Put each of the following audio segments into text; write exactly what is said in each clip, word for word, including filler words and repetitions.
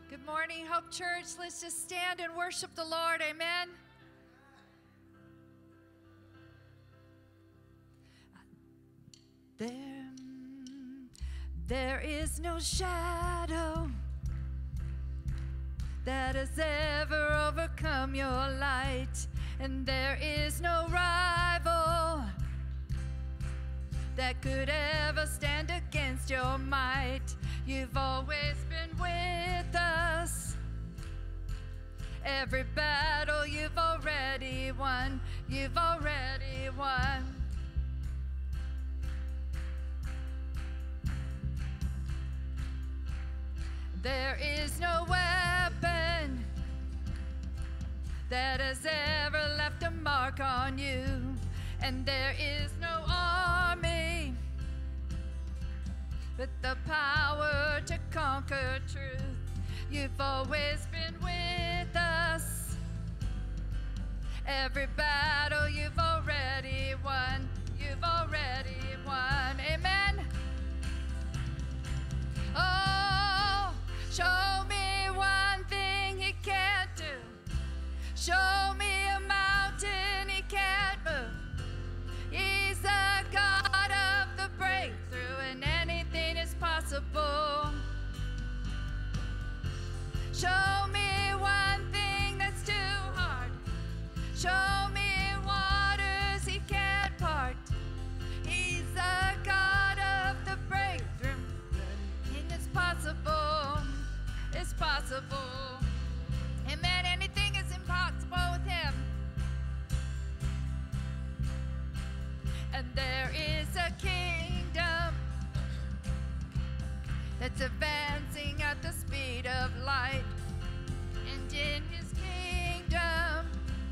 Good morning, Hope Church. Let's just stand and worship the Lord. Amen. There, there is no shadow that has ever overcome your light, and there is no rival that could ever stand against your might. You've always been with us. Every battle you've already won. You've already won. There is no weapon that has ever left a mark on you, and there is no army with the power to conquer truth. You've always been with us. Every battle you've already won. You've already won. Amen. Oh, show me one thing he can't do. Show me a mountain he can't move. He's the God of the breakthrough, and anything is possible. Show me one thing that's too hard. Show me waters he can't part. He's the God of the breakthrough. Anything is possible. It's possible. Amen. Anything is impossible with him. And there is a kingdom that's advancing at the speed of light. And in his kingdom,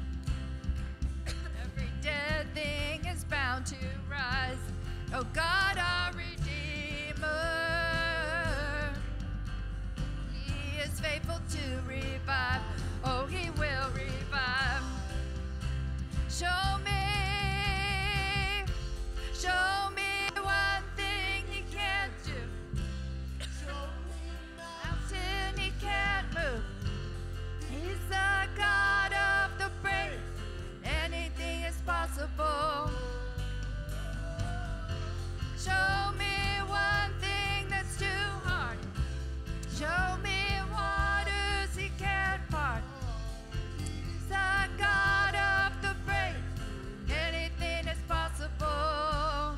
every dead thing is bound to rise. Oh God, our Redeemer, he is faithful to revive. Oh, he will revive. Show me, show me one thing he can't do. Show me mountain he can't move. He's the God of the break. Anything is possible. Show me one thing that's too hard. Show me waters he can't part. He's the God of the break. Anything is possible.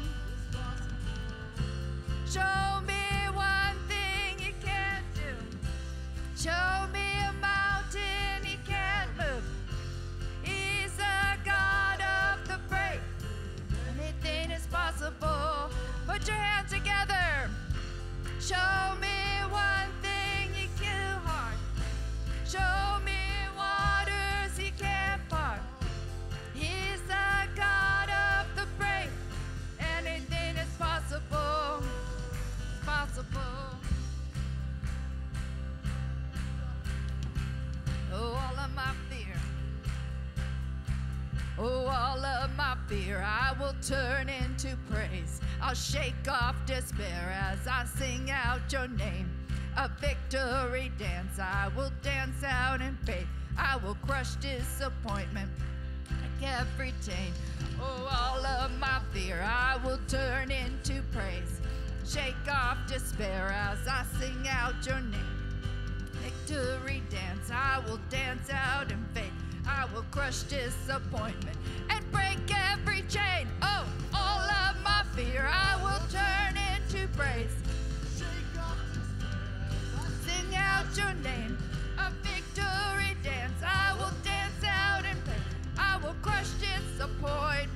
Show me one thing he can't do. Show me a mountain he can't move. He's the God of the break. Anything is possible. Put your hands together. Show me one thing he can't hard. Show me waters he can't part. He's the God of the break. Anything is possible. Possible. Oh, all of my fear. Oh, all of my fear I will turn into praise. I'll shake off despair as I sing out your name. A victory dance I will dance out in faith. I will crush disappointment like every chain. Oh, all of my fear I will turn into praise. Shake off despair as I sing out your name. Victory dance I will dance out in faith. I will crush disappointment and break every chain. Oh, all of my fear I will turn into praise. Sing out your name. A victory dance I will dance out in faith. I will crush disappointment.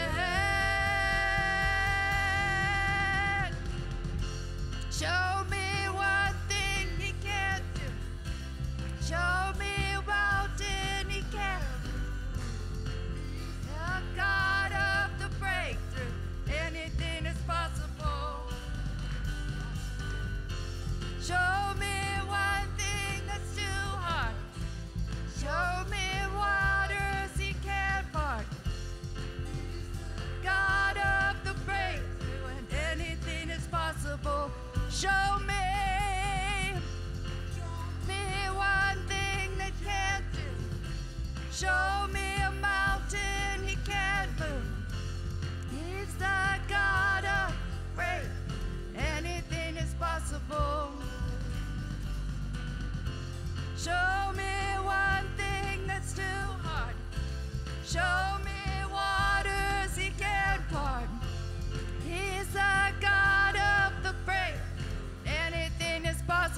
Show me one thing he can't do. Show me a mountain he can't. The God of the breakthrough. Anything is possible. Show me one thing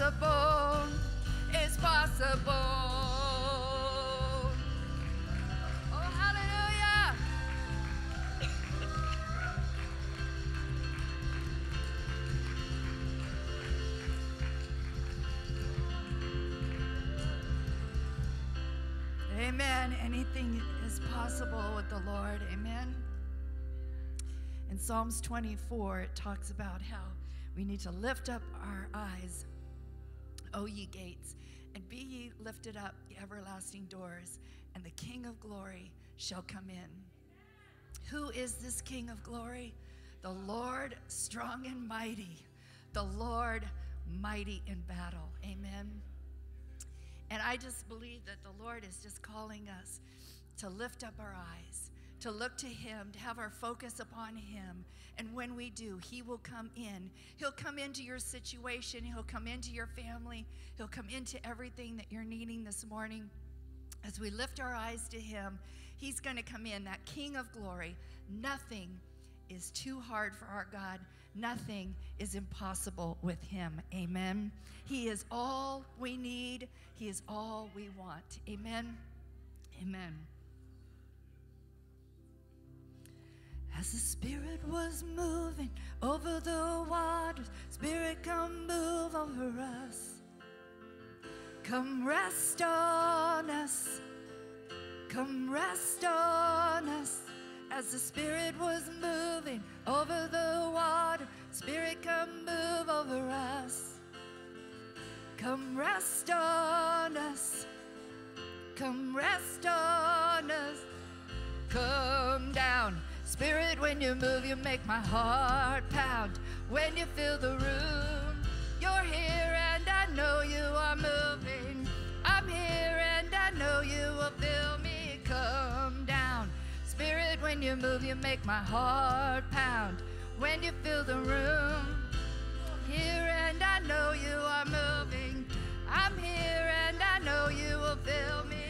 possible. It's possible. Oh, hallelujah. Amen. Anything is possible with the Lord. Amen. In Psalms twenty-four, it talks about how we need to lift up our eyes, O ye gates, and be ye lifted up, ye everlasting doors, and the King of glory shall come in. Who is this King of glory? The Lord strong and mighty, the Lord mighty in battle. Amen. And I just believe that the Lord is just calling us to lift up our eyes, to look to him, to have our focus upon him. And when we do, he will come in. He'll come into your situation. He'll come into your family. He'll come into everything that you're needing this morning. As we lift our eyes to him, he's going to come in, that King of glory. Nothing is too hard for our God. Nothing is impossible with him. Amen. He is all we need. He is all we want. Amen. Amen. As the Spirit was moving over the waters, Spirit, come move over us. Come rest on us. Come rest on us. As the Spirit was moving over the water, Spirit, come move over us. Come rest on us. Come rest on us. Come down. Spirit, when you move, you make my heart pound. When you fill the room, you're here and I know you are moving. I'm here and I know you will fill me. Come down. Spirit, when you move, you make my heart pound. When you fill the room, here and I know you are moving. I'm here and I know you will fill me.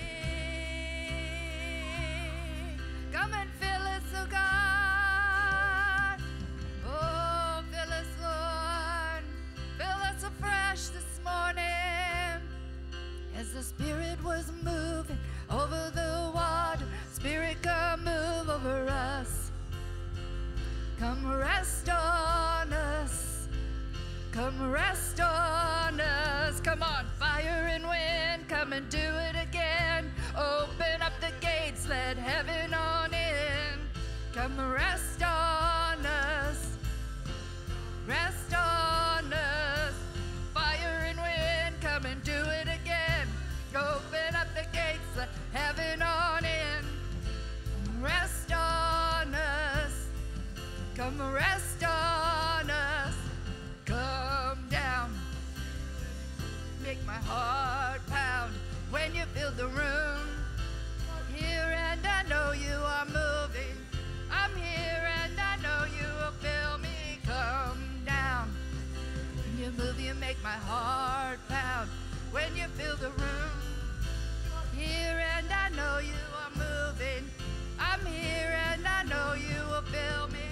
Come and fill us, oh God. Oh, fill us, Lord. Fill us afresh this morning. As the Spirit was moving over the water, Spirit, come move over us. Come rest on us. Come rest on us. Come on, fire and wind, come and do it again. Open up the gates, let heaven on in. Come rest on us. Rest on us. Fire and wind, come and do it again. Open up the gates, let heaven on in. Rest on us. Come rest on us. Come down. Make my heart pound when you fill the room. Here and I know you are moving. I'm here and I know you will fill me. Come down. When you move, you make my heart pound. When you fill the room. Here and I know you are moving. I'm here and I know you will fill me.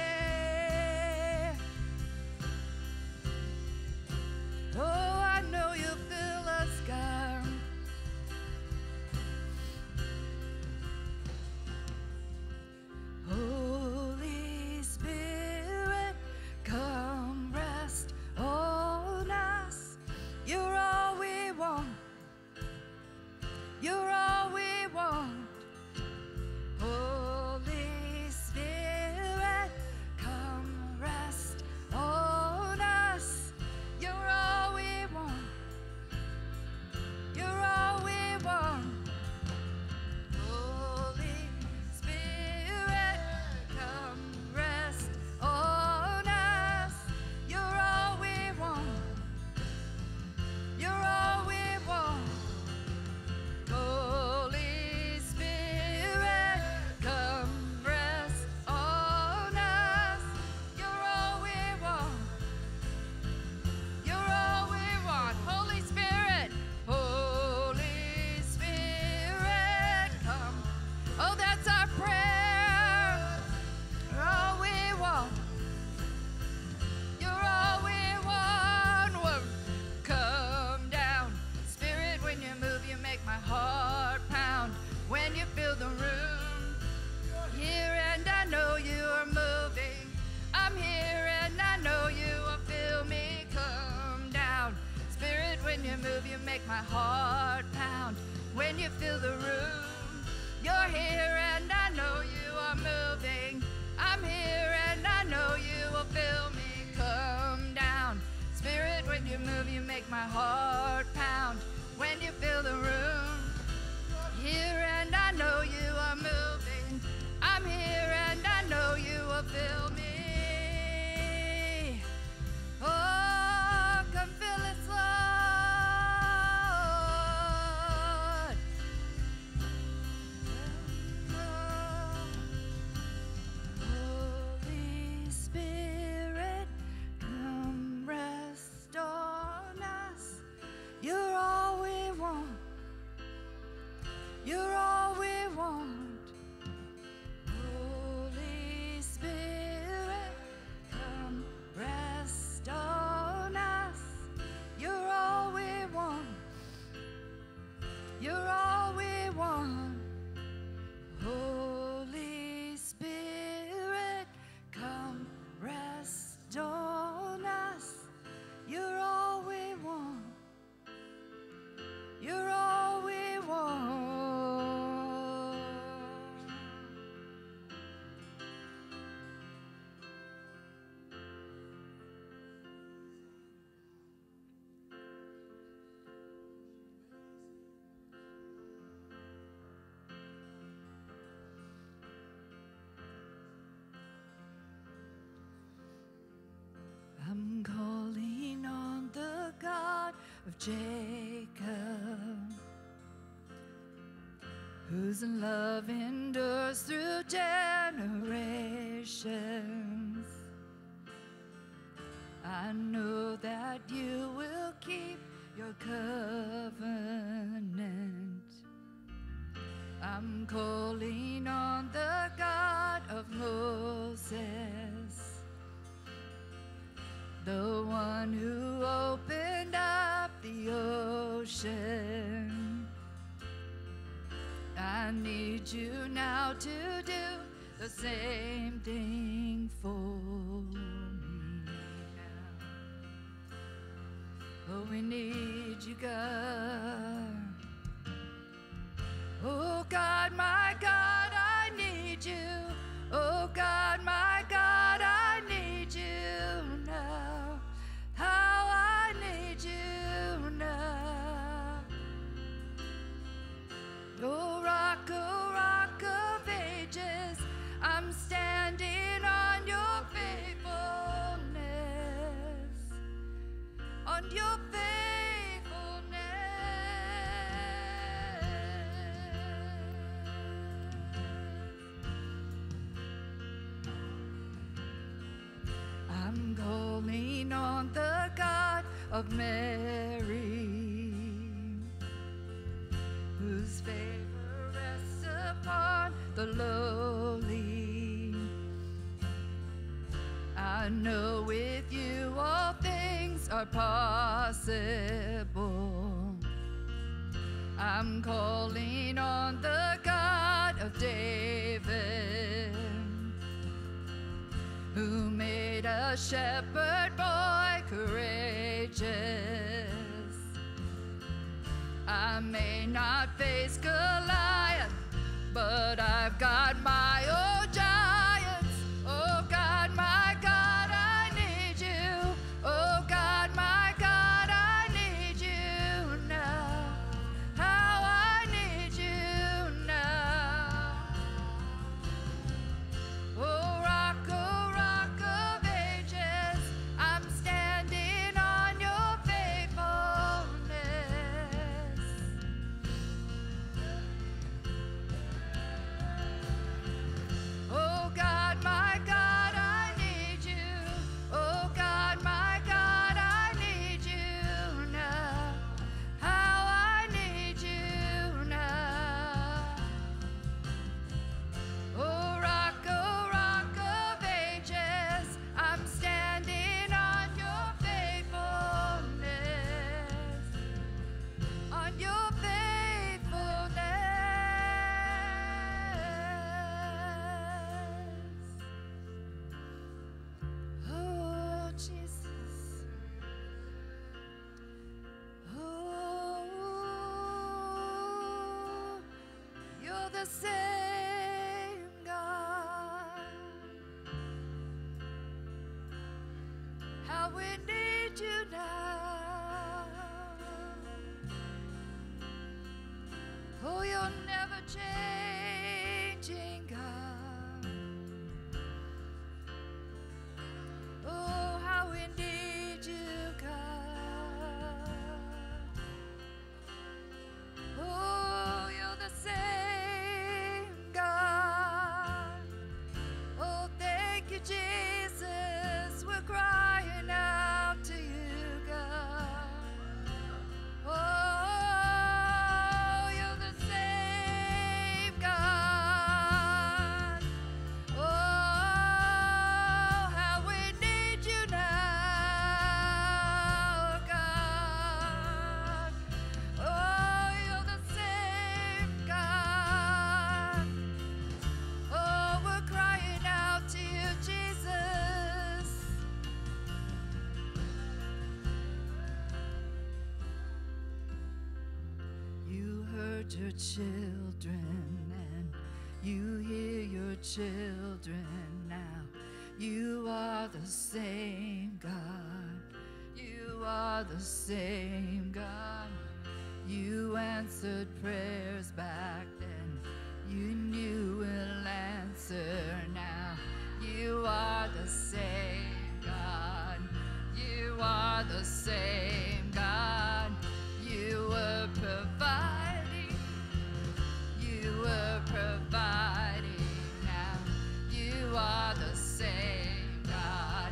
Oh, I know you fill us, God. Holy Spirit, come rest on us. You're all we want. You're all we want. Holy Spirit, make my heart pound. When you fill the room, you're here and I know you are moving. I'm here and I know you will fill me. Come down, Spirit, when you move, you make my heart pound. When you fill the room, here and I know you are moving. I'm here and I know you will fill me. Oh, come fill us, Lord. Holy Spirit, come rest on us. You're all we want. You're all we want. Holy Spirit, come rest on us. You're all we want. You're all we want. Holy Spirit, come rest on us. You're all we want. You're all we want. I'm calling on the God of Jacob, whose love endures through generations. I know that you will keep your covenant. I'm calling on the God of Moses, the one who opened up the ocean. I need you now to do the same thing for me now. Oh, we need you, God. Oh, God, my God, I need you. Oh, God, my God, I need you now. How I need you now. Oh, rock, oh, rock of ages, I'm standing on your faithfulness, on your faithfulness. I'm calling on the God of Mary, whose favor rests upon the lowly. I know with you all things are possible. I'm calling on the God of David, who made a shepherd boy courageous. I may not face Goliath, but I've got my own giants. Oh God, my God, I need you. Oh God, my God, I need you now. How I need you now. Oh rock, oh rock of ages, I'm standing on your faithfulness. the same God. How we need you now. Oh, you're never changing God. Oh, how we need you, God. Oh, you're the same God. Oh, thank you, Jesus. We're crying out to you, God. Oh, you're the same God. Oh, how we need you now, God. Oh, you're the same God. Oh, we're crying out to you, Jesus. You heard your children and you hear your children now. You are the same God. You are the same God. You answered prayers back then. You knew will answer now. You are the same God. You are the same God. You were providing. You were providing now. You are the same God.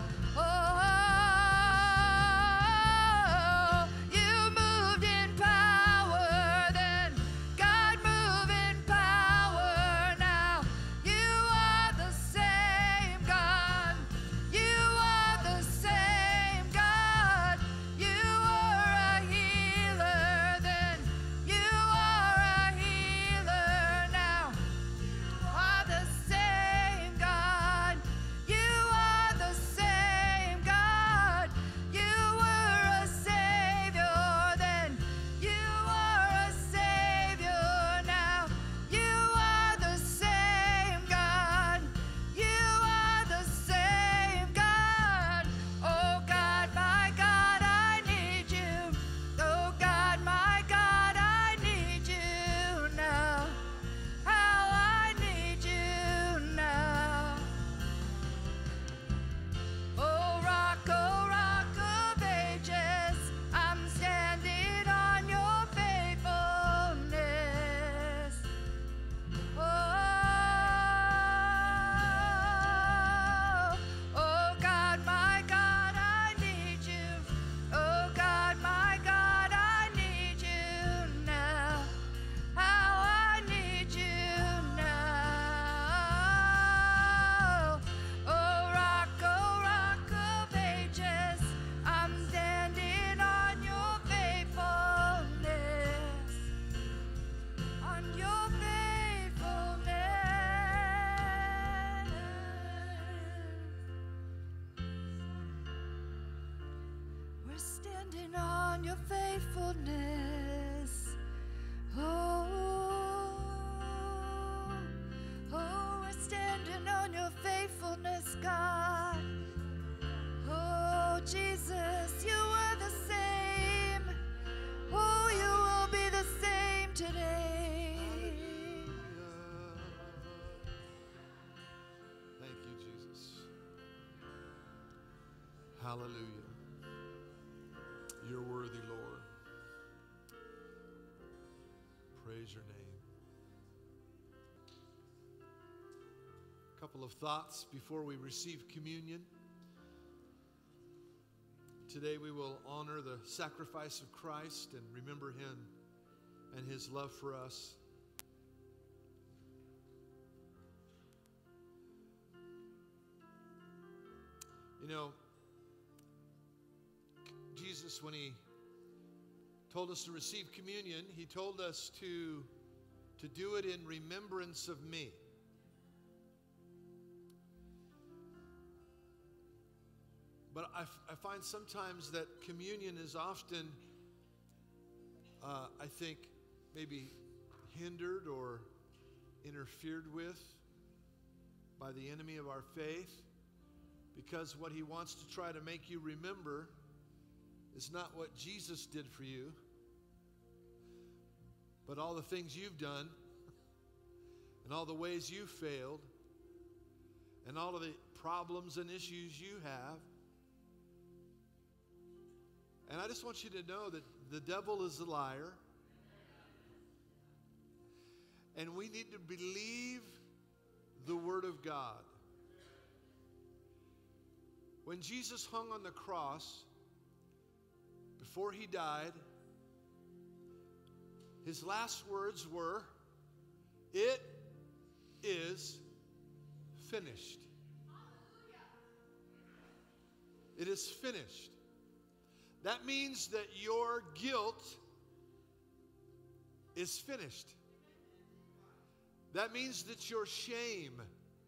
Oh, you moved in power then. God move in power now. You are the same God. You are the same God. You were a healer then. You are a healer now. You are the same God. You are the same God. You were a savior then. You are a savior now. You are the same God. You are the same God. Oh God, my God, I need you. Oh God, my God, I need you now. How I need you now. Oh rock, oh rock of ages, I'm standing on your faithfulness. Oh, oh God, my God, I need you. Oh God, my God, I need you now. How I need you now. Oh rock, oh rock of ages, I'm standing on your faithfulness. On your faithfulness. We're standing on your faithfulness. Oh, oh, we're standing on your faithfulness, God. Oh, Jesus, you were the same. Oh, you will be the same today. Thank you, Jesus. Hallelujah. You're worthy, Lord. Praise your name. A couple of thoughts before we receive communion. Today we will honor the sacrifice of Christ and remember him and his love for us. You know, Jesus, when he told us to receive communion, he told us to, to do it in remembrance of me. But I, I find sometimes that communion is often, uh, I think, maybe hindered or interfered with by the enemy of our faith, because what he wants to try to make you remember is not what Jesus did for you, but all the things you've done and all the ways you failed and all of the problems and issues you have. And I just want you to know that the devil is a liar. And we need to believe the Word of God. When Jesus hung on the cross, before he died, his last words were, "It is finished." It is finished. That means that your guilt is finished. That means that your shame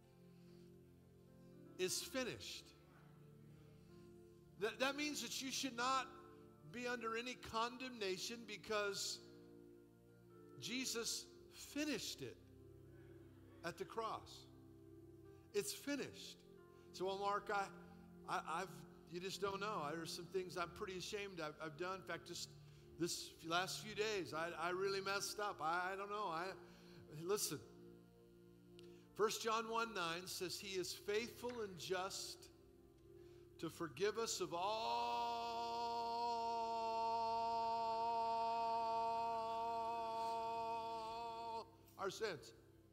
is finished. That, that means that you should not be under any condemnation, because Jesus finished it at the cross. It's finished. So, well, Mark, I, I, I've you just don't know. There's some things I'm pretty ashamed I've, I've done. In fact, just this last few days, I, I really messed up. I, I don't know. I listen. First John one nine says he is faithful and just to forgive us of all our sins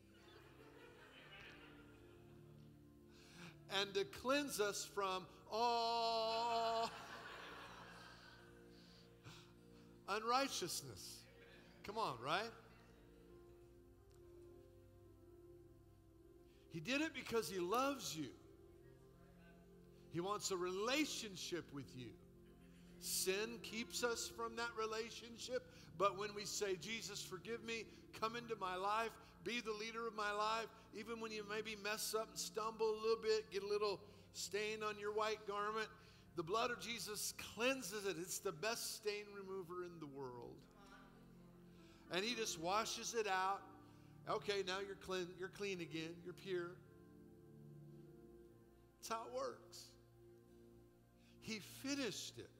and to cleanse us from all unrighteousness. Come on, right? He did it because he loves you. He wants a relationship with you. Sin keeps us from that relationship, but when we say, Jesus, forgive me, come into my life, be the leader of my life, even when you maybe mess up and stumble a little bit, get a little stain on your white garment, the blood of Jesus cleanses it. It's the best stain remover in the world. And he just washes it out. Okay, now you're clean, you're clean again. You're pure. That's how it works. He finished it.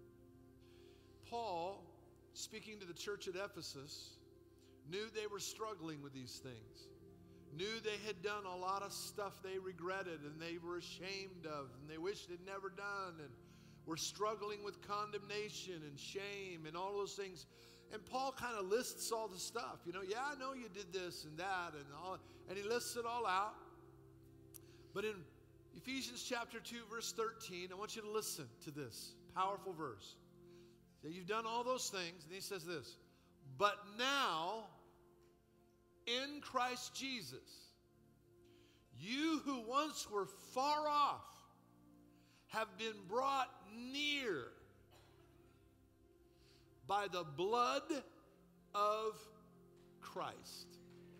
Paul, speaking to the church at Ephesus, knew they were struggling with these things. Knew they had done a lot of stuff they regretted and they were ashamed of and they wished they'd never done, and were struggling with condemnation and shame and all those things. And Paul kind of lists all the stuff. You know, yeah, I know you did this and that and all, and he lists it all out. But in Ephesians chapter two, verse thirteen, I want you to listen to this powerful verse. So you've done all those things, and he says this, but now in Christ Jesus, you who once were far off have been brought near by the blood of Christ.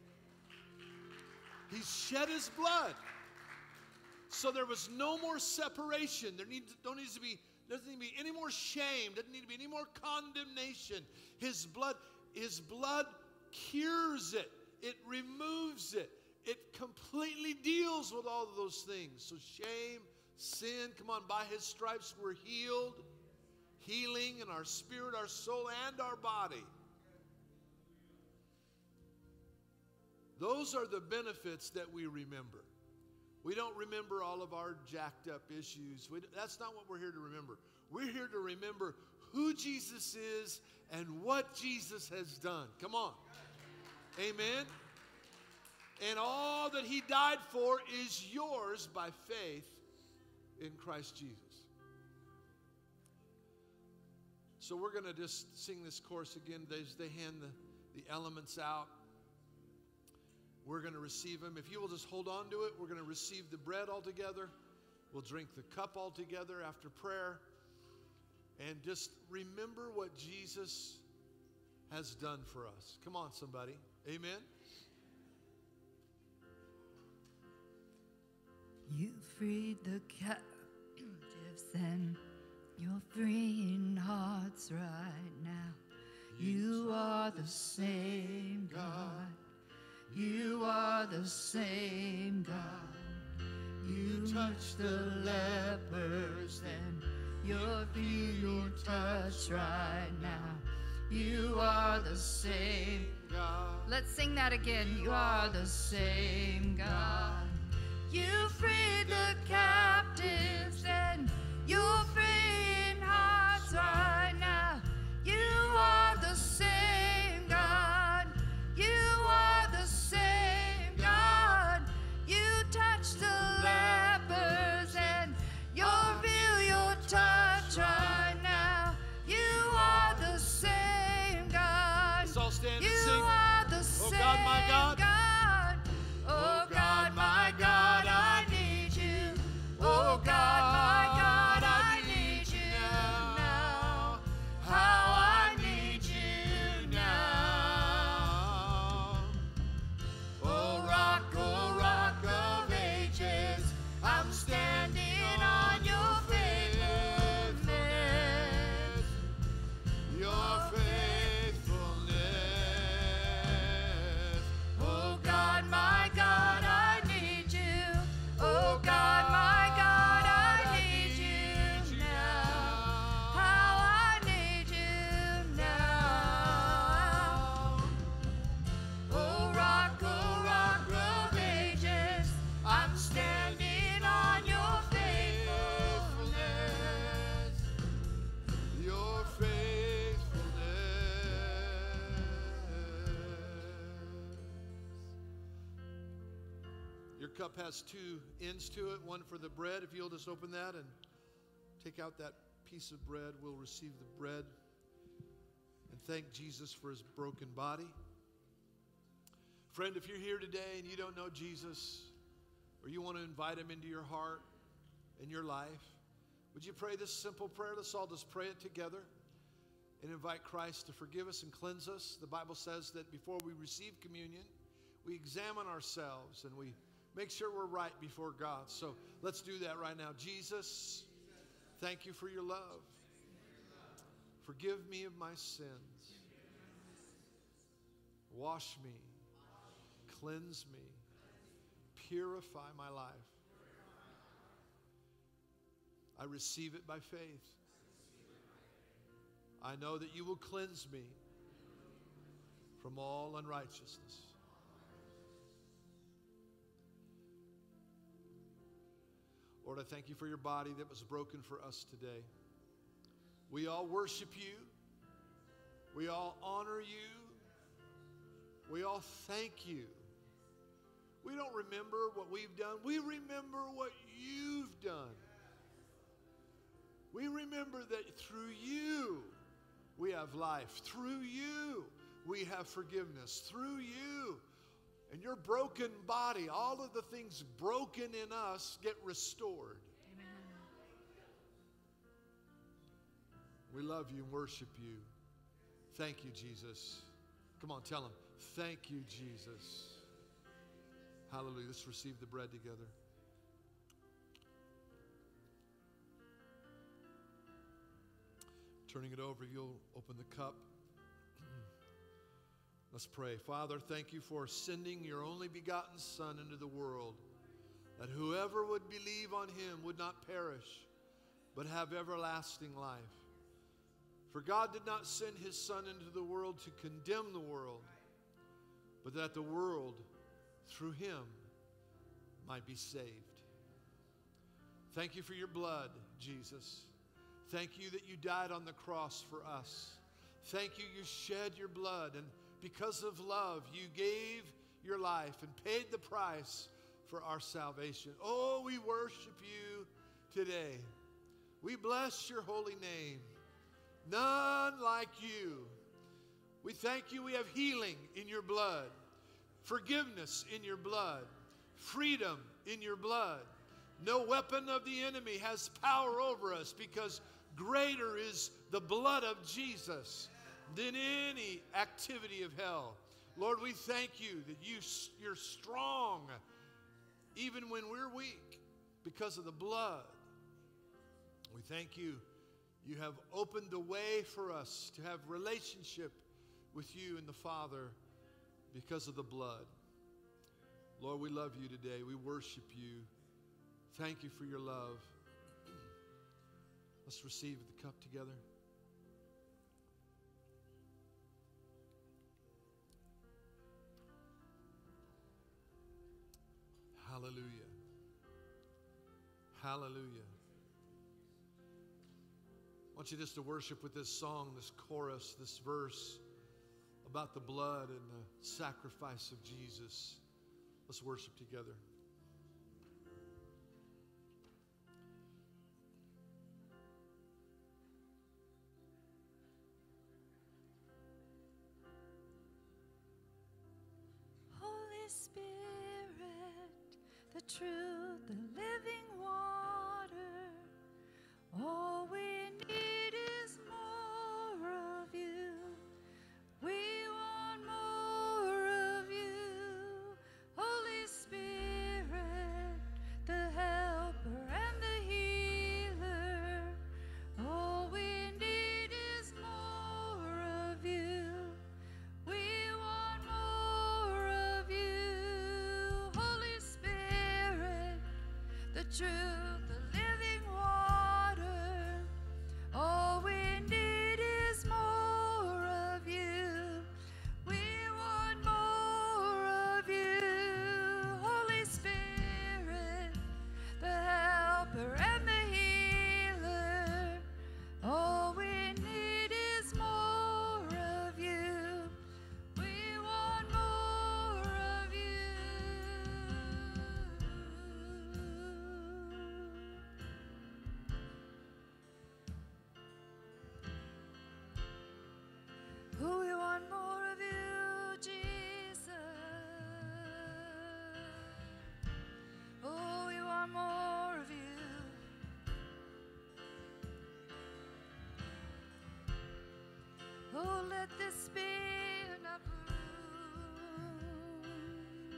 He shed his blood. So there was no more separation. There need, don't need to be, doesn't need to be any more shame. Doesn't need to be any more condemnation. His blood, his blood cures it. It removes it. It completely deals with all of those things. So shame, sin, come on, by his stripes we're healed. Healing in our spirit, our soul, and our body. Those are the benefits that we remember. We don't remember all of our jacked up issues. We, that's not what we're here to remember. We're here to remember who Jesus is and what Jesus has done. Come on. Amen. And all that he died for is yours by faith in Christ Jesus. So we're going to just sing this chorus again. As they hand the, the elements out, we're going to receive them. If you will just hold on to it, we're going to receive the bread all together. We'll drink the cup all together after prayer. And just remember what Jesus has done for us. Come on, somebody. Amen. You freed the captives and you're freeing hearts right now. You are the same God You are the same God. You touch the lepers, and you're feeling your touch right now. You are the same God. Let's sing that again. You are the same God. You freed the captives, and you're freeing hearts right now. You are the same God. You are the same God. You touch the lepers, and you'll feel your touch right now. You are the same God. Let's all stand You and sing. are the same Oh God, my God. God. Oh God, my God, I need you. Oh God, my God, I need you now. How I need you now. Oh rock, oh rock of ages, I'm standing on your faithfulness. Your faithfulness. Oh God, my God, I need you. Oh God, my God, I need you now. How I need you now. Oh rock, oh rock of ages, I'm standing on your faithfulness. Your faithfulness. Your cup has two ends to it, one for the bread. If you'll just open that and take out that piece of bread, we'll receive the bread and thank Jesus for his broken body. Friend, if you're here today and you don't know Jesus, or you want to invite him into your heart and your life, would you pray this simple prayer? Let's all just pray it together and invite Christ to forgive us and cleanse us. The Bible says that before we receive communion, we examine ourselves and we make sure we're right before God. So let's do that right now. Jesus, thank you for your love. Forgive me of my sins. Wash me. Cleanse me. Purify my life. I receive it by faith. I know that you will cleanse me from all unrighteousness. Lord, I thank you for your body that was broken for us today. We all worship you. We all honor you. We all thank you. We don't remember what we've done. We remember what you've done. We remember that through you we have life. Through you we have forgiveness. Through you and your broken body, all of the things broken in us get restored. Amen. We love you and worship you. Thank you, Jesus. Come on, tell him. Thank you, Jesus. Hallelujah. Let's receive the bread together. Turning it over, you'll open the cup. Let's pray. Father, thank you for sending your only begotten Son into the world, that whoever would believe on him would not perish, but have everlasting life. For God did not send his Son into the world to condemn the world, but that the world through him might be saved. Thank you for your blood, Jesus. Thank you that you died on the cross for us. Thank you you shed your blood, and because of love you gave your life and paid the price for our salvation. Oh, we worship you today. We bless your holy name. None like you. We thank you we have healing in your blood, forgiveness in your blood, freedom in your blood. No weapon of the enemy has power over us, because greater is the blood of Jesus than any activity of hell. Lord, we thank you that you, you're strong even when we're weak because of the blood. We thank you. You have opened the way for us to have relationship with you and the Father because of the blood. Lord, we love you today. We worship you. Thank you for your love. Let's receive the cup together. Hallelujah. Hallelujah. I want you just to worship with this song, this chorus, this verse about the blood and the sacrifice of Jesus. Let's worship together. Holy Spirit, the truth, the living water, all we need is more of you. We want more of you. Holy Spirit, the helper and the healer, all we need is more of you. We want more of you. Holy Spirit, the truth, the living water, all we need is more of you. We want more of you. Holy Spirit, the helper and the healer, all we need is more of you. We want more of you. Oh, we want more of you, Jesus. Oh, we want more of you. Oh, let this be an upper room.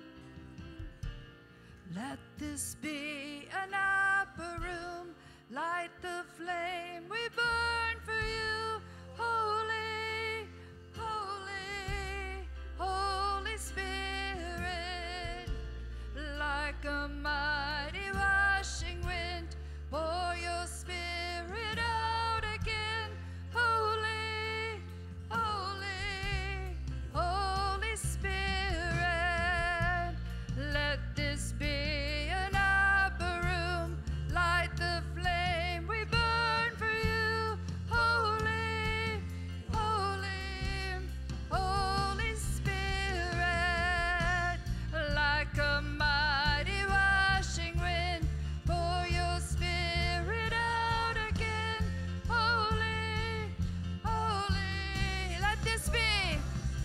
Let this be an upper room. Light the flame, we burn for you. Holy, holy, Holy Spirit, like a mighty rushing wind, pour your spirit out again. Holy, holy, Holy Spirit, let this be an upper room. Light the flame, we burn for you. Holy, holy, Holy Spirit, like a mighty rushing wind, pour your spirit out again. Holy, holy, let this be,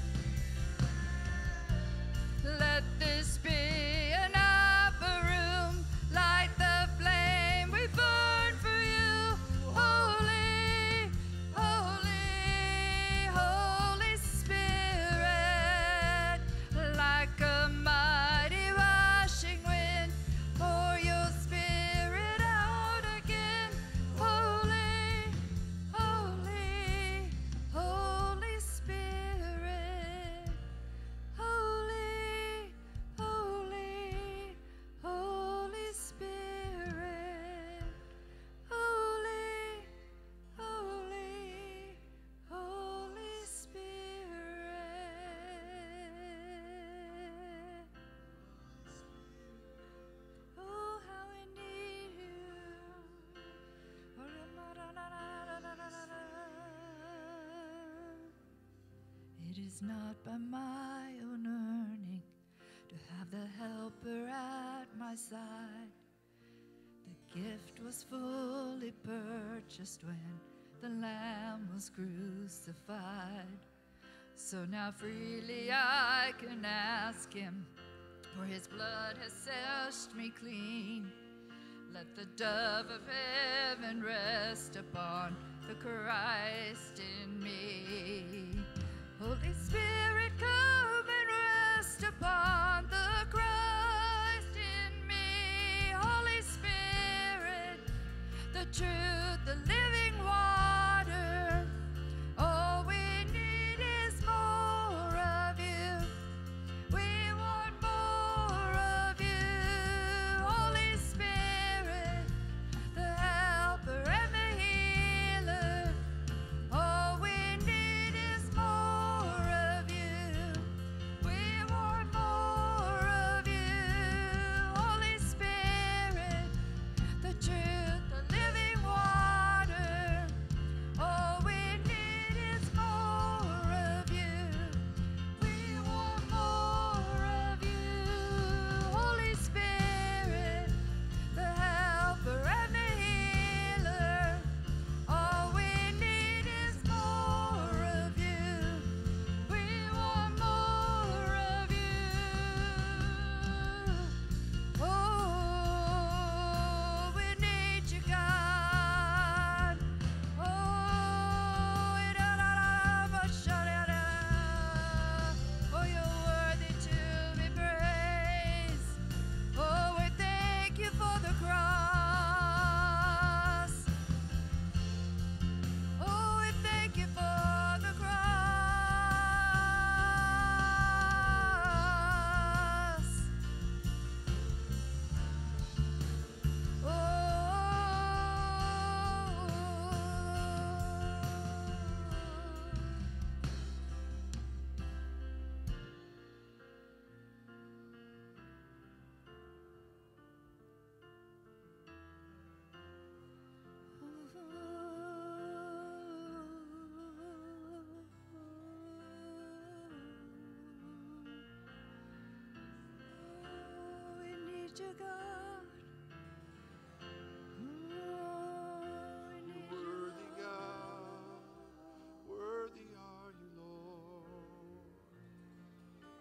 let this be an upper room. Light the flame, we burn for you. Holy, holy, Holy Spirit, like a mighty rushing wind, pour your spirit out again. Holy, holy, Holy Spirit, holy, holy, Holy Spirit, holy, holy, Holy Spirit. Oh, how we need you. It is not by my own earning to have the helper at my side. The gift was fully purchased when the Lamb was crucified. So now freely I can ask him, for his blood has washed me clean. Let the dove of heaven rest upon the Christ in me. Holy Spirit, come and rest upon the Christ in me. Holy Spirit, the truth, the living water, all we need is more of you. We want more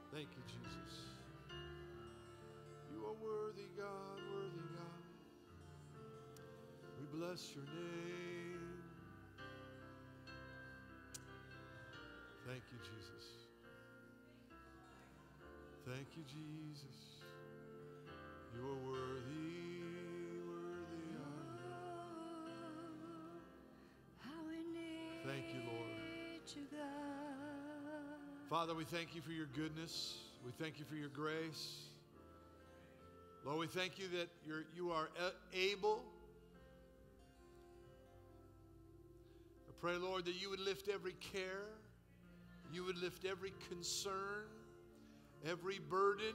Thank you, Jesus. You are worthy, God, worthy, God. We bless your name. Thank you, Jesus. Thank you, Jesus. You are worthy, worthy are you. Thank you, Lord. Father, we thank you for your goodness. We thank you for your grace. Lord, we thank you that you're, you are able. I pray, Lord, that you would lift every care. You would lift every concern, every burden.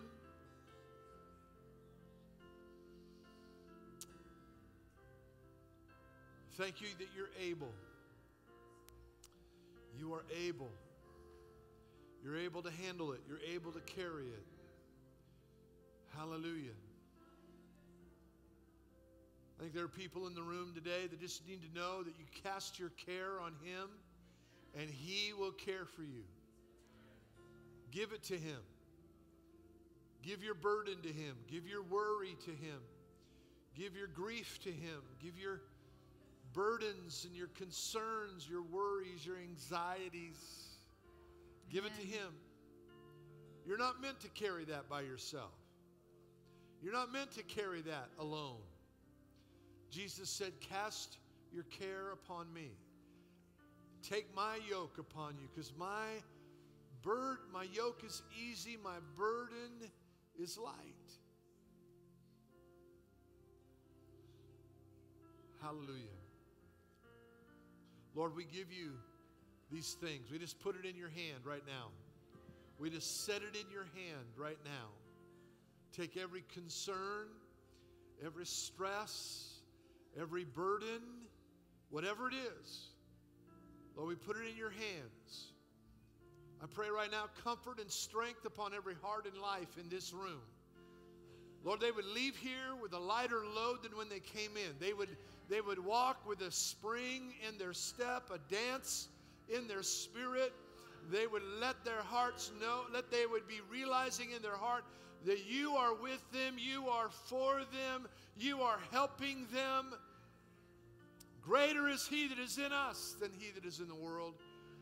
Thank you that you're able. You are able. You're able to handle it. You're able to carry it. Hallelujah. I think there are people in the room today that just need to know that you cast your care on Him and He will care for you. Give it to Him. Give your burden to Him. Give your worry to Him. Give your grief to Him. Give your burdens and your concerns, your worries, your anxieties. Give it to Him. You're not meant to carry that by yourself. You're not meant to carry that alone. Jesus said, cast your care upon me. Take my yoke upon you, because my burden, my yoke is easy, my burden is light. Hallelujah. Lord, we give you these things. We just put it in your hand right now. We just set it in your hand right now. Take every concern, every stress, every burden, whatever it is. Lord, we put it in your hands. I pray right now comfort and strength upon every heart and life in this room. Lord, they would leave here with a lighter load than when they came in. They would, they would walk with a spring in their step, a dance in their spirit. They would let their hearts know, that they would be realizing in their heart that you are with them, you are for them, you are helping them. Greater is He that is in us than he that is in the world.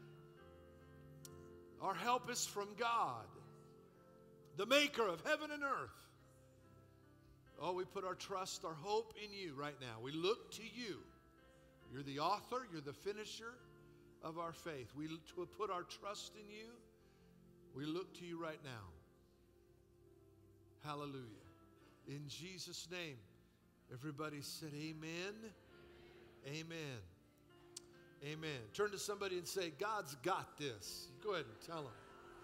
Our help is from God, the maker of heaven and earth. Oh, we put our trust, our hope in you right now. We look to you. You're the author, you're the finisher of our faith. We put our trust in you. We look to you right now. Hallelujah. In Jesus' name, everybody said amen. Amen. Amen. Turn to somebody and say, God's got this. Go ahead and tell them.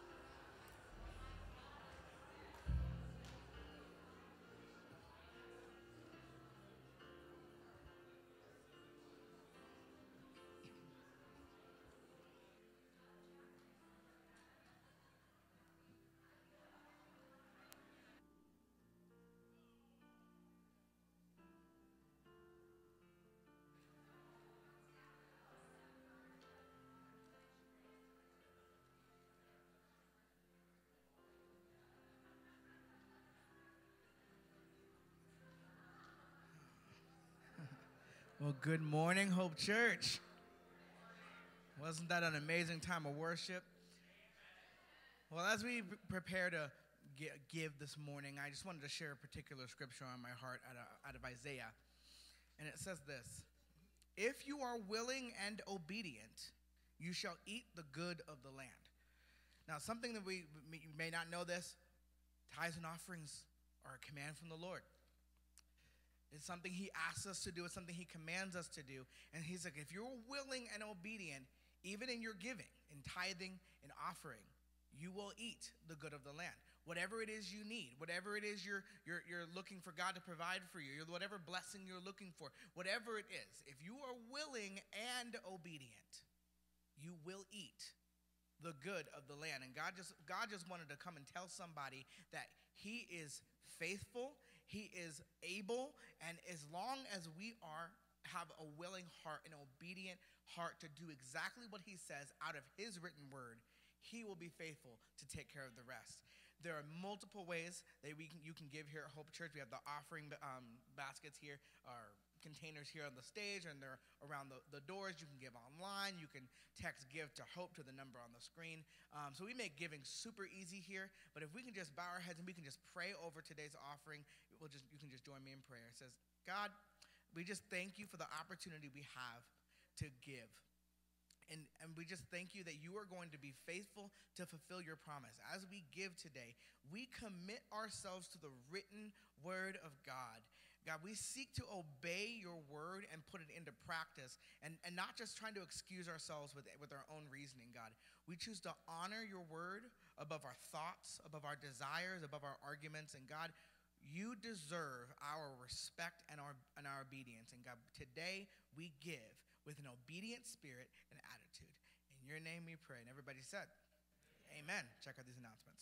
Well, good morning, Hope Church. Wasn't that an amazing time of worship? Well, as we prepare to give this morning, I just wanted to share a particular scripture on my heart out of, out of Isaiah. And it says this: if you are willing and obedient, you shall eat the good of the land. Now, something that we you may not know this, tithes and offerings are a command from the Lord. It's something He asks us to do. It's something He commands us to do. And He's like, if you're willing and obedient, even in your giving, in tithing and offering, you will eat the good of the land. Whatever it is you need, whatever it is you're, you're, you're looking for God to provide for you, whatever blessing you're looking for, whatever it is, if you are willing and obedient, you will eat the good of the land. And God just, God just wanted to come and tell somebody that He is faithful, He is able, and as long as we are have a willing heart, an obedient heart to do exactly what He says out of His written word, he will be faithful to take care of the rest. There are multiple ways that we can, you can give here at Hope Church. We have the offering um, baskets here, or containers here on the stage, and they're around the, the doors. You can give online. You can text give to Hope to the number on the screen. Um, so we make giving super easy here. But if we can just bow our heads and we can just pray over today's offering, we'll just you can just join me in prayer. It says, God, we just thank you for the opportunity we have to give. And, and we just thank you that you are going to be faithful to fulfill your promise. As we give today, we commit ourselves to the written word of God. God, we seek to obey your word and put it into practice, and, and not just trying to excuse ourselves with, with our own reasoning, God. We choose to honor your word above our thoughts, above our desires, above our arguments. And God, you deserve our respect and our, and our obedience. And God, today we give with an obedient spirit and attitude. In your name we pray. And everybody said, amen. Check out these announcements.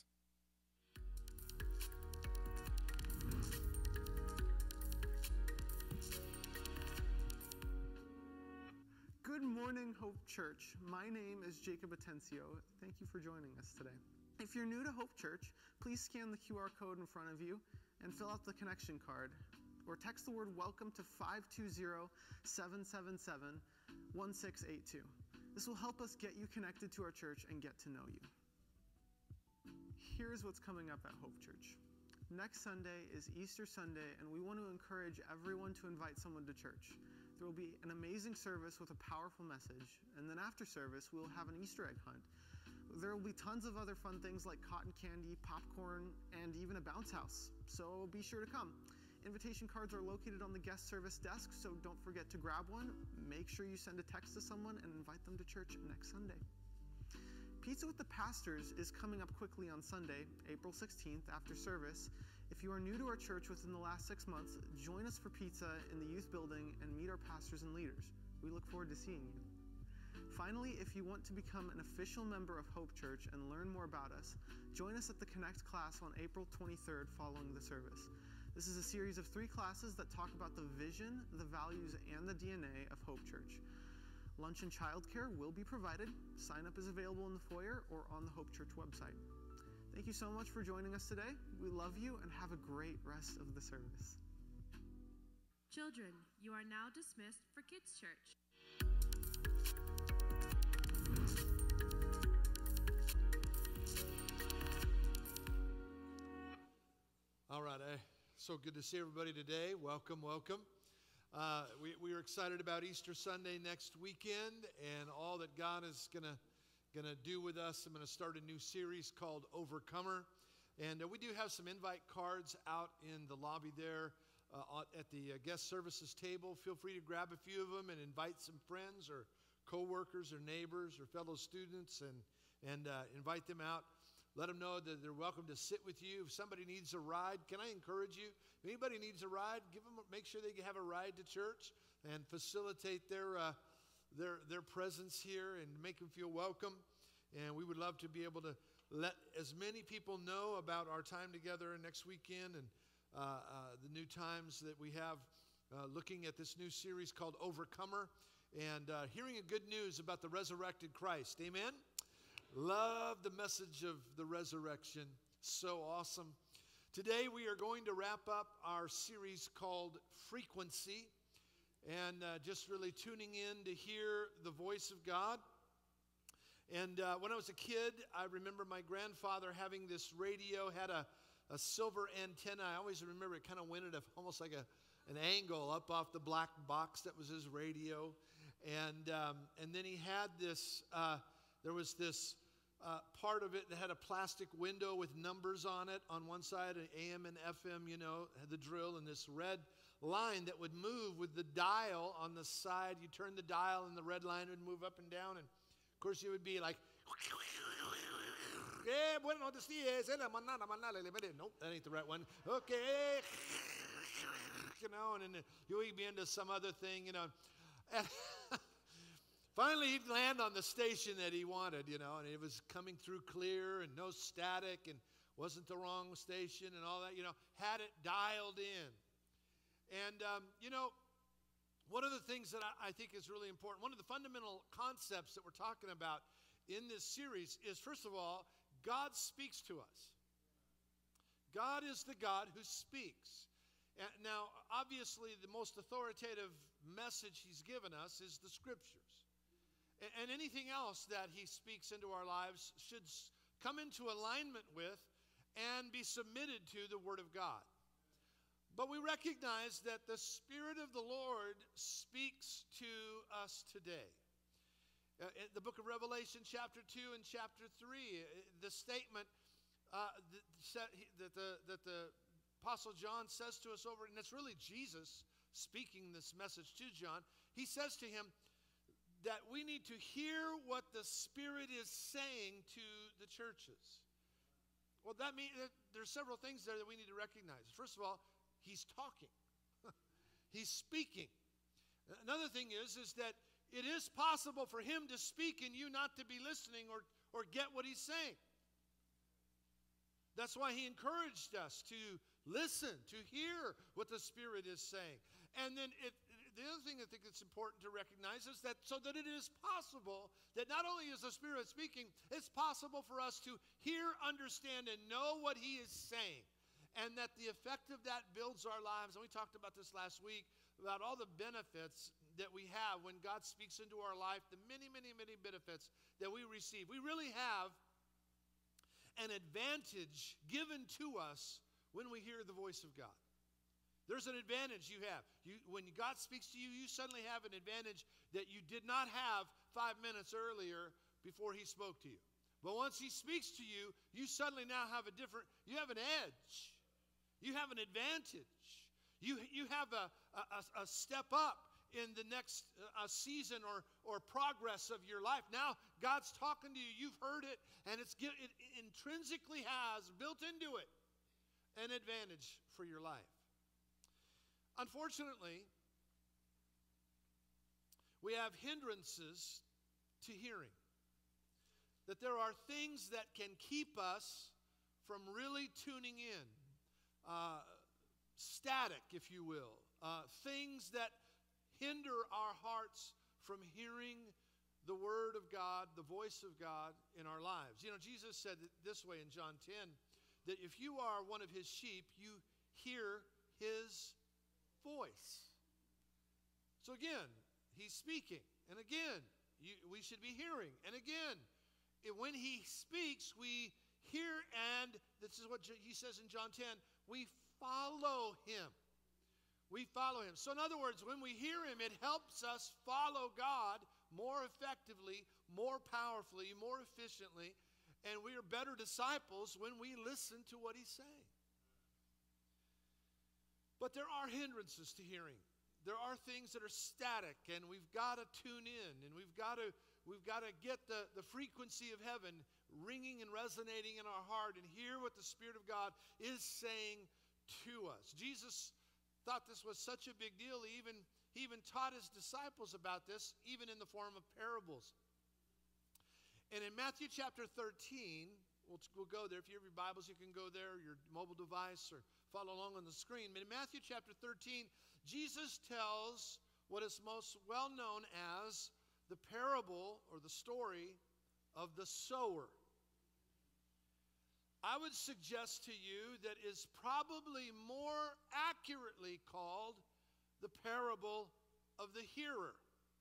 Good morning, Hope Church. My name is Jacob Atencio. Thank you for joining us today. If you're new to Hope Church, please scan the Q R code in front of you and fill out the connection card, or text the word welcome to five two zero, seven seven seven, one six eight two. This will help us get you connected to our church and get to know you. Here's what's coming up at Hope Church. Next Sunday is Easter Sunday, and we want to encourage everyone to invite someone to church. There will be an amazing service with a powerful message, and then after service, we'll have an Easter egg hunt. There will be tons of other fun things like cotton candy, popcorn, and even a bounce house, so be sure to come. Invitation cards are located on the guest service desk, so don't forget to grab one. Make sure you send a text to someone and invite them to church next Sunday. Pizza with the Pastors is coming up quickly on Sunday, April sixteenth, after service. If you are new to our church within the last six months, join us for pizza in the youth building and meet our pastors and leaders. We look forward to seeing you. Finally, if you want to become an official member of Hope Church and learn more about us, join us at the Connect class on April twenty-third following the service. This is a series of three classes that talk about the vision, the values, and the D N A of Hope Church. Lunch and childcare will be provided. Sign up is available in the foyer or on the Hope Church website. Thank you so much for joining us today. We love you and have a great rest of the service. Children, you are now dismissed for Kids Church. All right, eh? So good to see everybody today. Welcome, welcome. Uh, we, we are excited about Easter Sunday next weekend and all that God is going to going to do with us. I'm going to start a new series called Overcomer. And uh, we do have some invite cards out in the lobby there uh, at the uh, guest services table. Feel free to grab a few of them and invite some friends or co-workers or neighbors or fellow students and, and uh, invite them out. Let them know that they're welcome to sit with you. If somebody needs a ride, can I encourage you? If anybody needs a ride, give them, make sure they have a ride to church and facilitate their uh, their their presence here and make them feel welcome. And we would love to be able to let as many people know about our time together next weekend and uh, uh, the new times that we have uh, looking at this new series called Overcomer and uh, hearing a good news about the resurrected Christ. Amen? Love the message of the resurrection. So awesome. Today we are going to wrap up our series called Frequency and uh, just really tuning in to hear the voice of God. And uh, when I was a kid, I remember my grandfather having this radio, had a, a silver antenna. I always remember it kind of went at a, almost like a, an angle up off the black box that was his radio. And, um, and then he had this, uh, there was this uh, part of it that had a plastic window with numbers on it on one side, an A M and F M, you know, had the drill, and this red line that would move with the dial on the side. You turn the dial and the red line would move up and down, and of course, it would be like, eh, bueno, this is la manana, manana, nope, that ain't the right one. Okay, you know, and then you would be into some other thing, you know. And finally, he'd land on the station that he wanted, you know, and it was coming through clear and no static and wasn't the wrong station and all that, you know, had it dialed in. And, um, you know, one of the things that I, I think is really important, one of the fundamental concepts that we're talking about in this series is, first of all, God speaks to us. God is the God who speaks. And now, obviously, the most authoritative message he's given us is the Scriptures. And, and anything else that he speaks into our lives should s- come into alignment with and be submitted to the Word of God. But we recognize that the Spirit of the Lord speaks to us today. Uh, in the book of Revelation, chapter two and chapter three, uh, the statement uh, that, that, the, that the Apostle John says to us over, and it's really Jesus speaking this message to John. He says to him that we need to hear what the Spirit is saying to the churches. Well, that means that there's several things there that we need to recognize. First of all, he's talking. He's speaking. Another thing is, is that it is possible for him to speak and you not to be listening or, or get what he's saying. That's why he encouraged us to listen, to hear what the Spirit is saying. And then it, the other thing I think that's important to recognize is that so that it is possible that not only is the Spirit speaking, it's possible for us to hear, understand, and know what he is saying. And that the effect of that builds our lives. And we talked about this last week, about all the benefits that we have when God speaks into our life, the many, many, many benefits that we receive. We really have an advantage given to us when we hear the voice of God. There's an advantage you have. You, when God speaks to you, you suddenly have an advantage that you did not have five minutes earlier before he spoke to you. But once he speaks to you, you suddenly now have a different, you have an edge. You have an advantage. You, you have a, a, a step up in the next uh, season or, or progress of your life. Now God's talking to you. You've heard it, and it's it intrinsically has built into it an advantage for your life. Unfortunately, we have hindrances to hearing. That there are things that can keep us from really tuning in. Uh, static, if you will. Uh, things that hinder our hearts from hearing the Word of God, the voice of God in our lives. You know, Jesus said it this way in John ten, that if you are one of his sheep, you hear his voice. So again, he's speaking. And again, you, we should be hearing. And again, it, when he speaks, we hear, and this is what he says in John ten, we follow him. We follow him. So in other words, when we hear him, it helps us follow God more effectively, more powerfully, more efficiently, and we are better disciples when we listen to what he's saying. But there are hindrances to hearing. There are things that are static, and we've got to tune in, and we've got to we've got to get the, the frequency of heaven ringing and resonating in our heart and hear what the Spirit of God is saying to us. Jesus thought this was such a big deal. He even, he even taught his disciples about this, even in the form of parables. And in Matthew chapter thirteen, we'll, we'll go there. If you have your Bibles, you can go there, your mobile device, or follow along on the screen. But in Matthew chapter thirteen, Jesus tells what is most well known as the parable or the story of the sower. I would suggest to you that is probably more accurately called the parable of the hearer.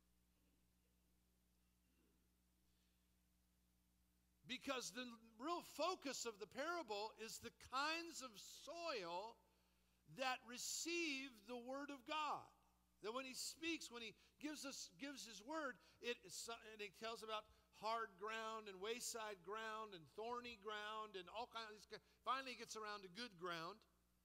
Because the real focus of the parable is the kinds of soil that receive the Word of God. That when he speaks, when he gives us gives his word, it, and he tells about hard ground and wayside ground and thorny ground and all kinds of these. Finally, he gets around to good ground.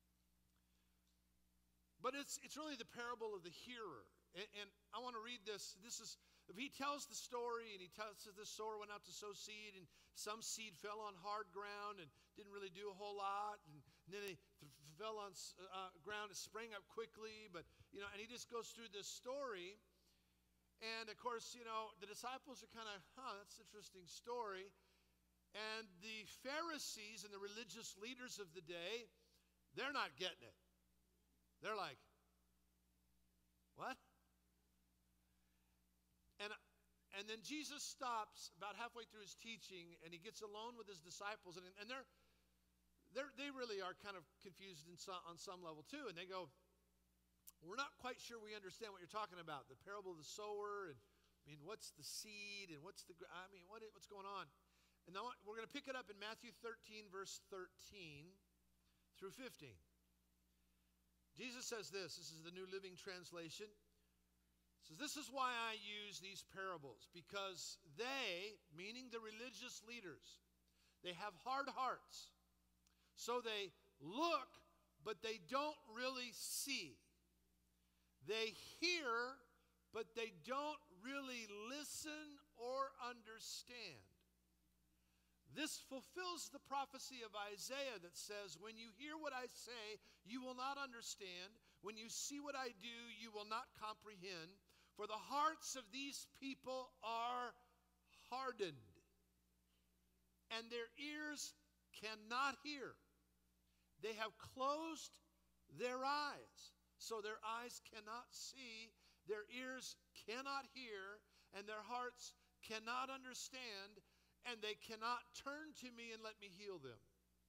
But it's it's really the parable of the hearer. And, and I want to read this. This is if he tells the story, and he tells us this sower went out to sow seed, and some seed fell on hard ground and didn't really do a whole lot, and, and then it f- fell on uh, ground that sprang up quickly. But you know, and he just goes through this story. And, of course, you know, the disciples are kind of, huh, that's an interesting story. And the Pharisees and the religious leaders of the day, they're not getting it. They're like, what? And, and then Jesus stops about halfway through his teaching, and he gets alone with his disciples, and, and they're, they're, they really are kind of confused in some, on some level too. And they go, we're not quite sure we understand what you're talking about. The parable of the sower, and I mean, what's the seed, and what's the, I mean, what, what's going on? And now we're going to pick it up in Matthew thirteen, verse thirteen through fifteen. Jesus says this, this is the New Living Translation. It says, this is why I use these parables, because they, meaning the religious leaders, they have hard hearts. So they look, but they don't really see. They hear, but they don't really listen or understand. This fulfills the prophecy of Isaiah that says, when you hear what I say, you will not understand. When you see what I do, you will not comprehend. For the hearts of these people are hardened, and their ears cannot hear. They have closed their eyes, so their eyes cannot see, their ears cannot hear, and their hearts cannot understand, and they cannot turn to me and let me heal them.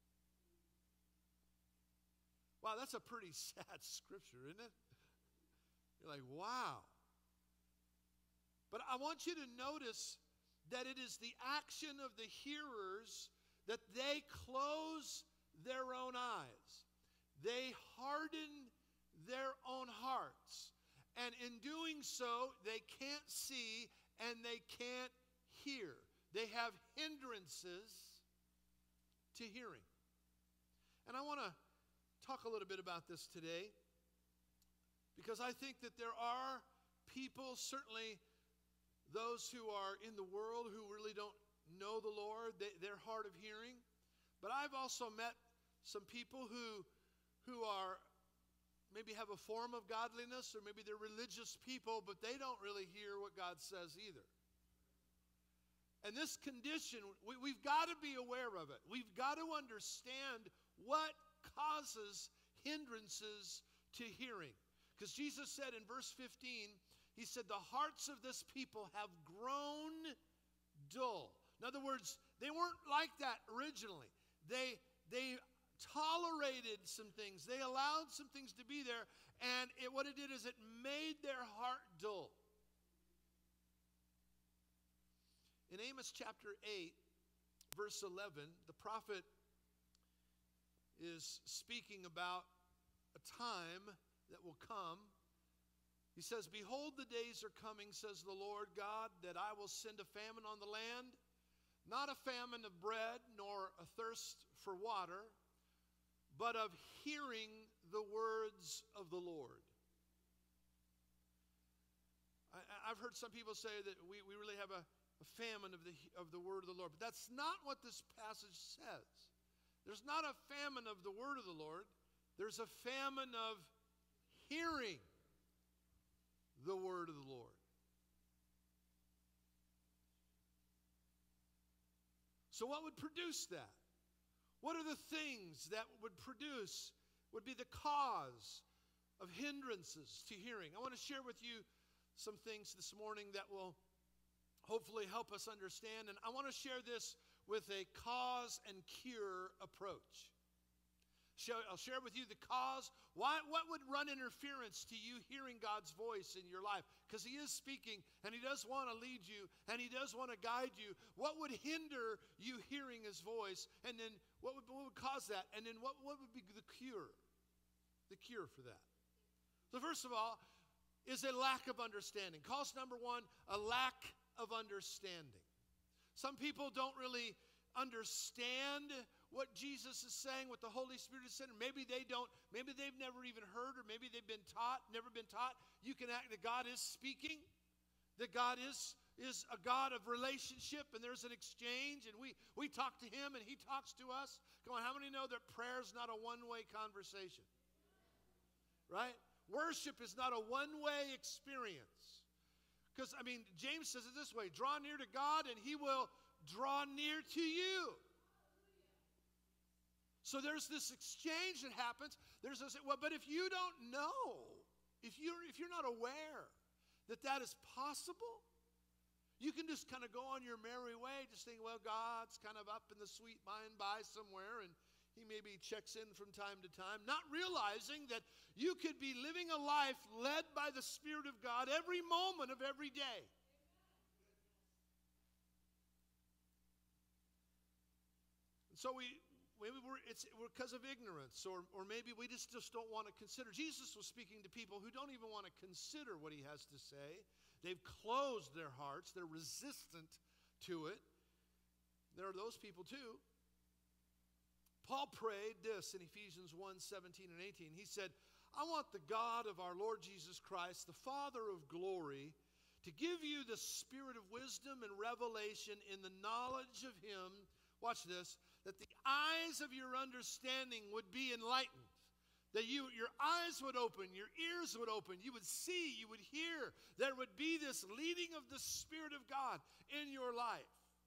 Wow, that's a pretty sad scripture, isn't it? You're like, wow. But I want you to notice that it is the action of the hearers that they close their own eyes. They harden their own hearts. And in doing so, they can't see and they can't hear. They have hindrances to hearing. And I want to talk a little bit about this today, because I think that there are people, certainly those who are in the world who really don't know the Lord, they, they're hard of hearing. But I've also met some people who, who are maybe have a form of godliness, or maybe they're religious people, but they don't really hear what God says either. And this condition, we, we've got to be aware of it. We've got to understand what causes hindrances to hearing. Because Jesus said in verse fifteen, he said, the hearts of this people have grown dull. In other words, they weren't like that originally. They, they tolerated some things. They allowed some things to be there. And it, what it did is it made their heart dull. In Amos chapter eight, verse eleven, the prophet is speaking about a time that will come. He says, behold, the days are coming, says the Lord God, that I will send a famine on the land, not a famine of bread, nor a thirst for water, but of hearing the words of the Lord. I, I've heard some people say that we, we really have a A famine of the, of the word of the Lord. But that's not what this passage says. There's not a famine of the word of the Lord. There's a famine of hearing the word of the Lord. So what would produce that? What are the things that would produce, would be the cause of hindrances to hearing? I want to share with you some things this morning that will hopefully help us understand. And I want to share this with a cause and cure approach. I'll share with you the cause. Why, what would run interference to you hearing God's voice in your life? Because he is speaking, and he does want to lead you, and he does want to guide you. What would hinder you hearing his voice? And then what would, what would cause that? And then what, what would be the cure? The cure for that. So first of all, is a lack of understanding. Cause number one, a lack of understanding. Some people don't really understand what Jesus is saying, what the Holy Spirit is saying. Maybe they don't, maybe they've never even heard, or maybe they've been taught, never been taught. You can act that God is speaking, that God is, is a God of relationship, and there's an exchange, and we, we talk to him and he talks to us. Come on, how many know that prayer is not a one-way conversation? Right? Worship is not a one-way experience. Because, I mean, James says it this way, draw near to God and he will draw near to you. So there's this exchange that happens. There's this, well, but if you don't know, if you're, if you're not aware that that is possible, You can just kind of go on your merry way, just think, well, God's kind of up in the sweet by and by somewhere, and he maybe checks in from time to time, not realizing that you could be living a life led by the Spirit of God every moment of every day. And so we, maybe we're, it's we're because of ignorance, or, or maybe we just, just don't want to consider. Jesus was speaking to people who don't even want to consider what he has to say. They've closed their hearts. They're resistant to it. There are those people too. Paul prayed this in Ephesians one, seventeen and eighteen. He said, I want the God of our Lord Jesus Christ, the Father of glory, to give you the spirit of wisdom and revelation in the knowledge of him. Watch this. That the eyes of your understanding would be enlightened. That you, your eyes would open, your ears would open, you would see, you would hear. There would be this leading of the Spirit of God in your life.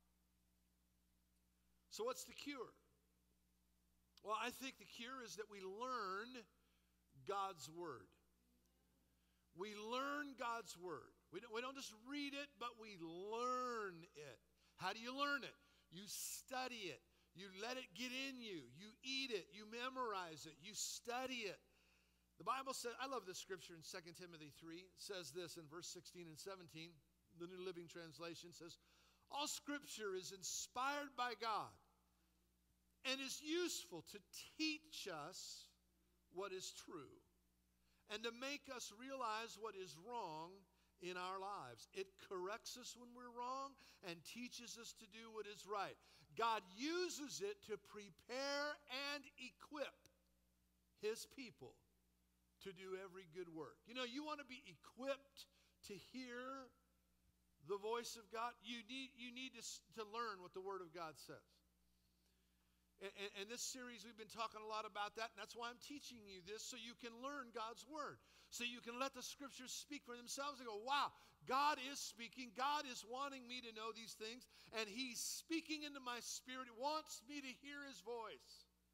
So what's the cure? Well, I think the cure is that we learn God's Word. We learn God's Word. We don't, we don't just read it, but we learn it. How do you learn it? You study it. You let it get in you. You eat it. You memorize it. You study it. The Bible says, I love this scripture in Second Timothy three. It says this in verse sixteen and seventeen. The New Living Translation says, all scripture is inspired by God and is useful to teach us what is true and to make us realize what is wrong in our lives. It corrects us when we're wrong and teaches us to do what is right. God uses it to prepare and equip his people to do every good work. You know, you want to be equipped to hear the voice of God. You need, you need to, to learn what the Word of God says. In this series, we've been talking a lot about that, and that's why I'm teaching you this, so you can learn God's Word. So you can let the Scriptures speak for themselves and go, wow, God is speaking. God is wanting me to know these things, and he's speaking into my spirit. He wants me to hear his voice.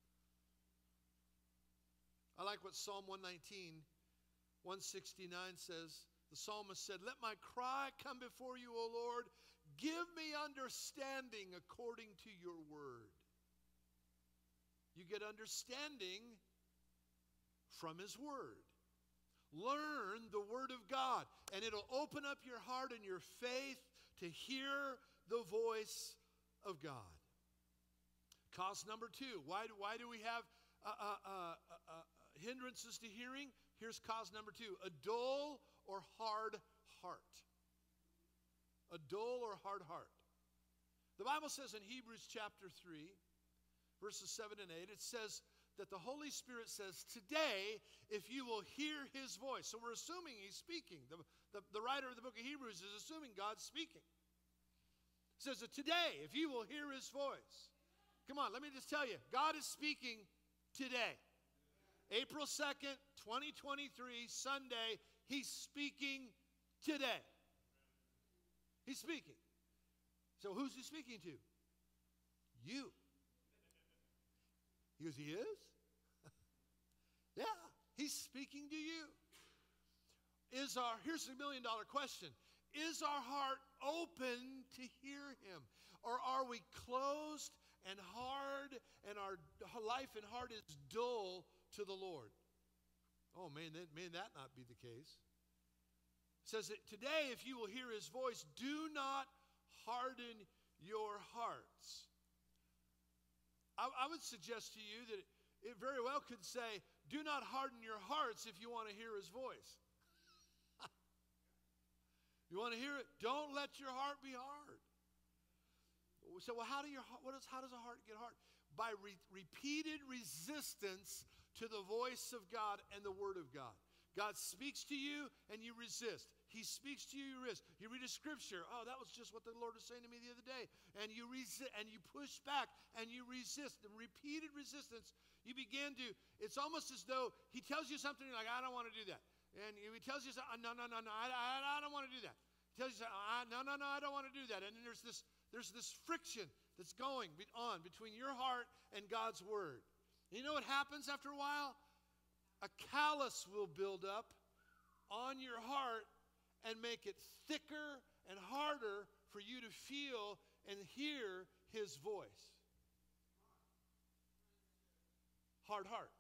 I like what Psalm one nineteen, one sixty-nine says. The psalmist said, let my cry come before you, O Lord. Give me understanding according to your word. You get understanding from his word. Learn the word of God, and it'll open up your heart and your faith to hear the voice of God. Cause number two. Why do, why do we have uh, uh, uh, uh, hindrances to hearing? Here's cause number two. A dull or hard heart. A dull or hard heart. The Bible says in Hebrews chapter three, verses seven and eight, it says that the Holy Spirit says, today, if you will hear his voice. So we're assuming he's speaking. The, the, the writer of the book of Hebrews is assuming God's speaking. It says that today, if you will hear his voice. Come on, let me just tell you, God is speaking today. April second, twenty twenty-three, Sunday, he's speaking today. He's speaking. So who's he speaking to? You. He goes, he is? Yeah, he's speaking to you. Is our, here's the million dollar question. Is our heart open to hear him? Or are we closed and hard, and our life and heart is dull to the Lord? Oh, man, that, may that not be the case. It says that today, if you will hear his voice, do not harden your hearts. I, I would suggest to you that it very well could say, do not harden your hearts if you want to hear his voice. You want to hear it? Don't let your heart be hard. So, well, how do your what is how does a heart get hard? By re, repeated resistance to the voice of God and the word of God. God speaks to you and you resist. He speaks to you, you resist. You read a scripture. Oh, that was just what the Lord was saying to me the other day. And you resist, and you push back, and you resist. The repeated resistance, you begin to, it's almost as though he tells you something, you're like, I don't want to do that. And he tells you, no, no, no, no, I, I, I don't want to do that. He tells you, no, no, no, I don't want to do that. And then there's this, there's this friction that's going on between your heart and God's word. And you know what happens after a while? A callus will build up on your heart and make it thicker and harder for you to feel and hear his voice. Hard heart.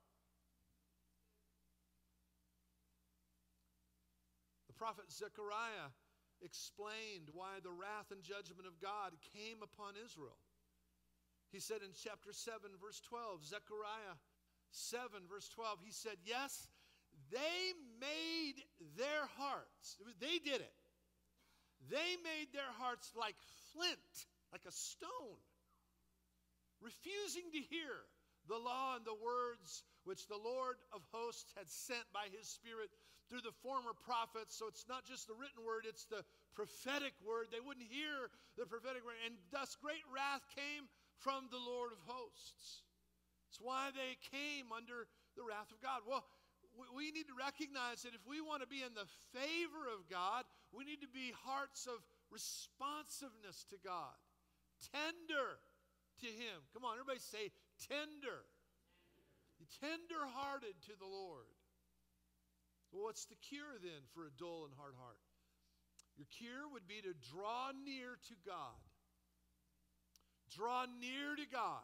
The prophet Zechariah explained why the wrath and judgment of God came upon Israel. He said in chapter seven, verse twelve, Zechariah seven, verse twelve, he said, yes, they made their hearts, they did it. They made their hearts like flint, like a stone, refusing to hear the law and the words which the Lord of hosts had sent by his Spirit through the former prophets. So it's not just the written word, it's the prophetic word. They wouldn't hear the prophetic word. And thus great wrath came from the Lord of hosts. It's why they came under the wrath of God. Well, we need to recognize that if we want to be in the favor of God, we need to be hearts of responsiveness to God, tender to him. Come on, everybody say tender. Tender-hearted to the Lord. Well, what's the cure then for a dull and hard heart? Your cure would be to draw near to God. Draw near to God.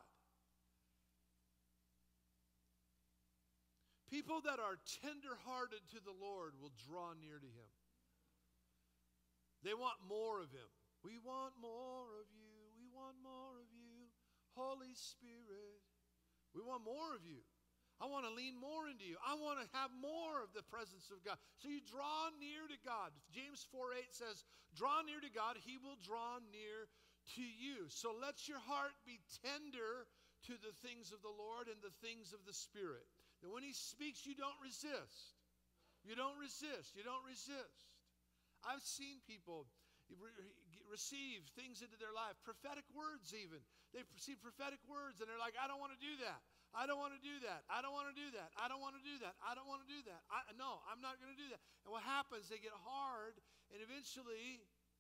People that are tender-hearted to the Lord will draw near to him. They want more of him. We want more of you. We want more of you. Holy Spirit. We want more of you. I want to lean more into you. I want to have more of the presence of God. So you draw near to God. James four eight says, draw near to God, he will draw near to you. So let your heart be tender to the things of the Lord and the things of the Spirit. That when he speaks, you don't resist. You don't resist. You don't resist. I've seen people receive things into their life, prophetic words even. They receive prophetic words and they're like, I don't want to do that. I don't want to do that. I don't want to do that. I don't want to do that. I don't want to do that. I, no, I'm not going to do that. And what happens, they get hard, and eventually,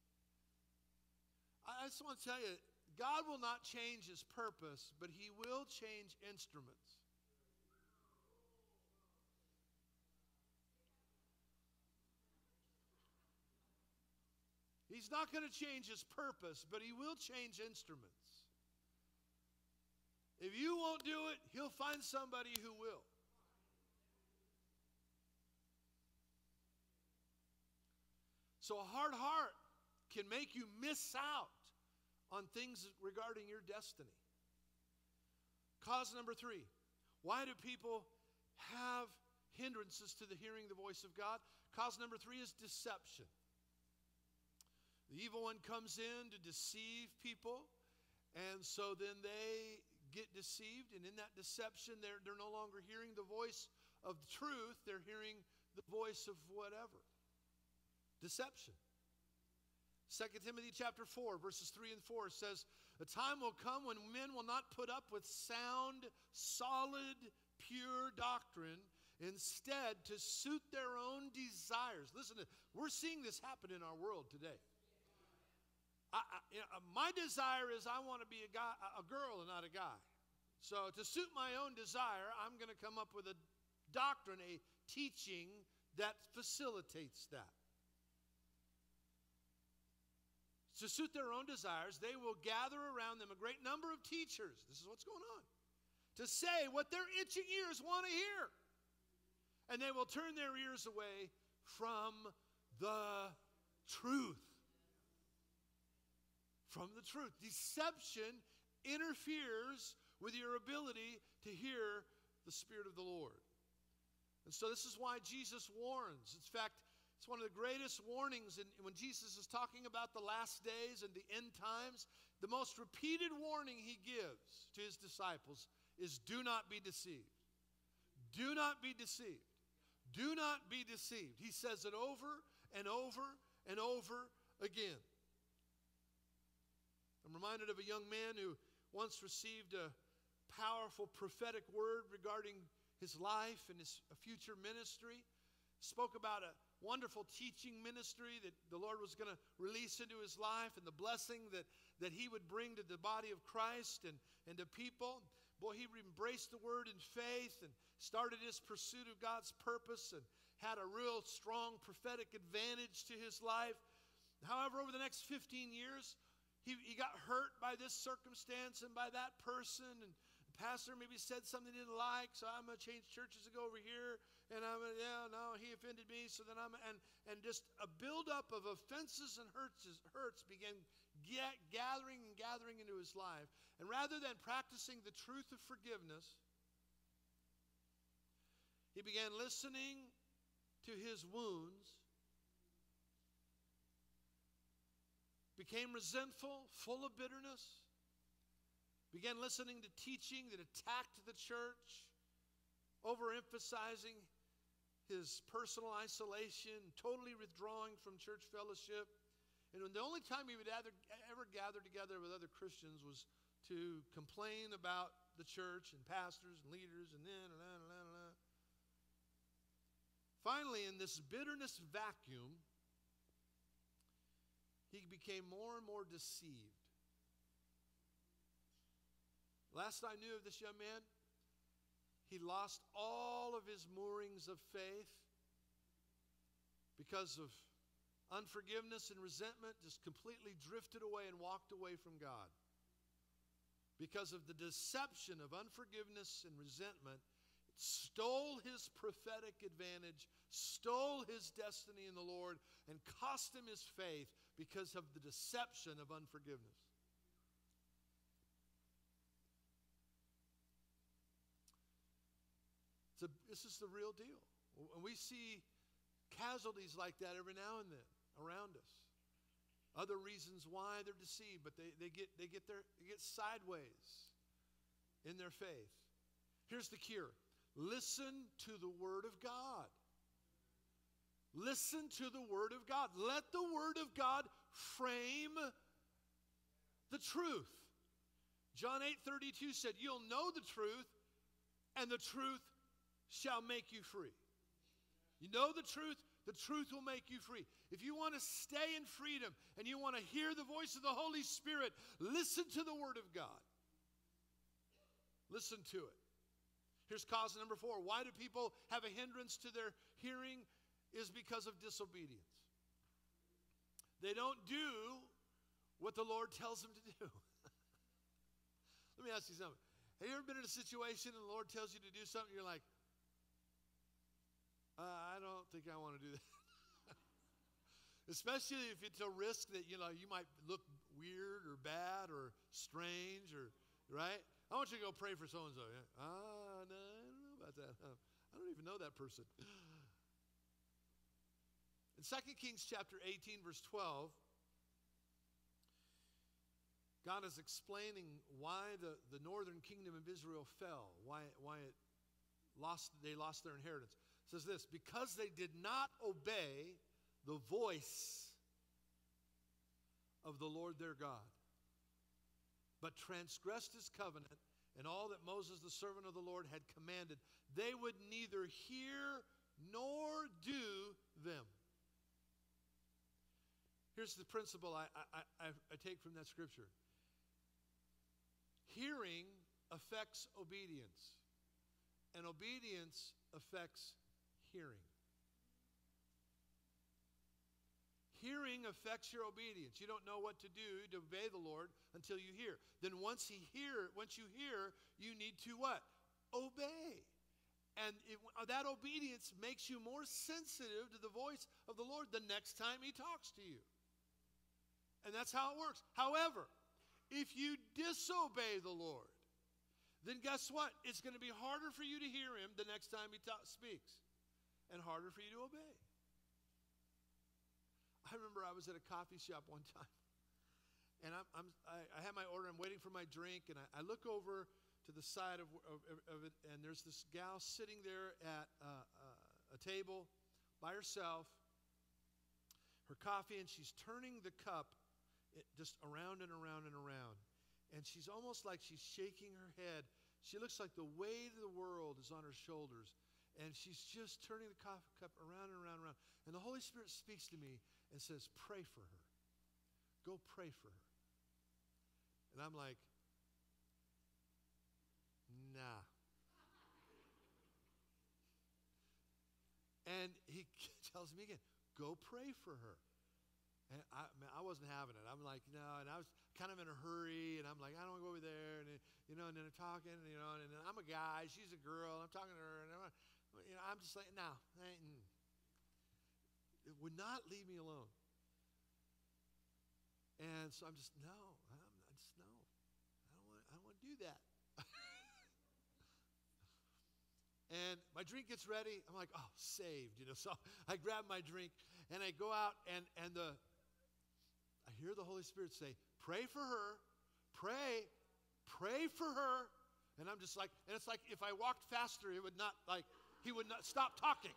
I, I just want to tell you, God will not change his purpose, but he will change instruments. He's not going to change his purpose, but he will change instruments. If you won't do it, he'll find somebody who will. So a hard heart can make you miss out on things regarding your destiny. Cause number three. Why do people have hindrances to the hearing the voice of God? Cause number three is deception. The evil one comes in to deceive people, and so then they get deceived, and in that deception, they're, they're no longer hearing the voice of the truth, they're hearing the voice of whatever. Deception. Second Timothy chapter four, verses three and four says, a time will come when men will not put up with sound, solid, pure doctrine, instead to suit their own desires. Listen, we're seeing this happen in our world today. I, I, you know, my desire is I want to be a guy, a girl and not a guy. So to suit my own desire, I'm going to come up with a doctrine, a teaching that facilitates that. To suit their own desires, they will gather around them a great number of teachers. This is what's going on. To say what their itching ears want to hear. And they will turn their ears away from the truth. From the truth. Deception interferes with your ability to hear the Spirit of the Lord. And so this is why Jesus warns. In fact, it's one of the greatest warnings in, when Jesus is talking about the last days and the end times. The most repeated warning he gives to his disciples is do not be deceived. Do not be deceived. Do not be deceived. He says it over and over and over again. I'm reminded of a young man who once received a powerful prophetic word regarding his life and his future ministry. Spoke about a wonderful teaching ministry that the Lord was going to release into his life and the blessing that, that he would bring to the body of Christ and, and to people. Boy, he embraced the word in faith and started his pursuit of God's purpose and had a real strong prophetic advantage to his life. However, over the next fifteen years, he, he got hurt by this circumstance and by that person, and the pastor maybe said something he didn't like, so I'm going to change churches to go over here, and I'm going to, yeah, no, he offended me, so then I'm, and, and just a buildup of offenses and hurts, hurts began get, gathering and gathering into his life. And rather than practicing the truth of forgiveness, he began listening to his wounds, became resentful, full of bitterness, began listening to teaching that attacked the church, overemphasizing his personal isolation, totally withdrawing from church fellowship. And the only time he would ever, ever gather together with other Christians was to complain about the church and pastors and leaders and then and that and that and that. Finally, in this bitterness vacuum, he became more and more deceived. Last I knew of this young man, he lost all of his moorings of faith because of unforgiveness and resentment, just completely drifted away and walked away from God. Because of the deception of unforgiveness and resentment, it stole his prophetic advantage, stole his destiny in the Lord, and cost him his faith because of the deception of unforgiveness. So this is the real deal. And we see casualties like that every now and then around us. Other reasons why they're deceived, but they, they get they get their they get sideways in their faith. Here's the cure. Listen to the Word of God. Listen to the Word of God. Let the Word of God frame the truth. John eight thirty-two said, you'll know the truth, and the truth shall make you free. You know the truth, the truth will make you free. If you want to stay in freedom and you want to hear the voice of the Holy Spirit, listen to the Word of God. Listen to it. Here's cause number four. Why do people have a hindrance to their hearing? Is because of disobedience. They don't do what the Lord tells them to do. Let me ask you something. Have you ever been in a situation and the Lord tells you to do something, you're like, uh, I don't think I want to do that. Especially if it's a risk that, you know, you might look weird or bad or strange or, right? I want you to go pray for so-and-so. Yeah? Ah, no, I don't know about that. I don't even know that person. In Second Kings chapter eighteen, verse twelve, God is explaining why the, the northern kingdom of Israel fell, why, why it lost, they lost their inheritance. It says this, because they did not obey the voice of the Lord their God, but transgressed his covenant and all that Moses, the servant of the Lord, had commanded, they would neither hear nor do them. Here's the principle I, I, I, I take from that scripture. Hearing affects obedience, and obedience affects hearing. Hearing affects your obedience. You don't know what to do to obey the Lord until you hear. Then once he hear, once you hear, you need to what? Obey. And it, that obedience makes you more sensitive to the voice of the Lord the next time he talks to you. And that's how it works. However, if you disobey the Lord, then guess what? It's going to be harder for you to hear him the next time he ta- speaks, and harder for you to obey. I remember I was at a coffee shop one time, and I'm, I'm, I, I have my order. I'm waiting for my drink, and I, I look over to the side of, of, of it, and there's this gal sitting there at uh, uh, a table by herself, her coffee, and she's turning the cup It just around and around and around. And she's almost like she's shaking her head. She looks like the weight of the world is on her shoulders. And she's just turning the coffee cup around and around and around. And the Holy Spirit speaks to me and says, pray for her. Go pray for her. And I'm like, nah. And he tells me again, go pray for her. And I, man, I wasn't having it. I'm like, no, and I was kind of in a hurry, and I'm like, I don't want to go over there, and you know, and then I'm talking, you know, and then I'm a guy, she's a girl, I'm talking to her, and I'm, you know, I'm just like, no, mm. It would not leave me alone. And so I'm just, no, I'm, I just no, I don't want, I don't want to do that. And my drink gets ready. I'm like, oh, saved, you know. So I grab my drink and I go out, and and the I hear the Holy Spirit say, pray for her, pray, pray for her. And I'm just like, and it's like if I walked faster, it would not, like, he would not stop talking.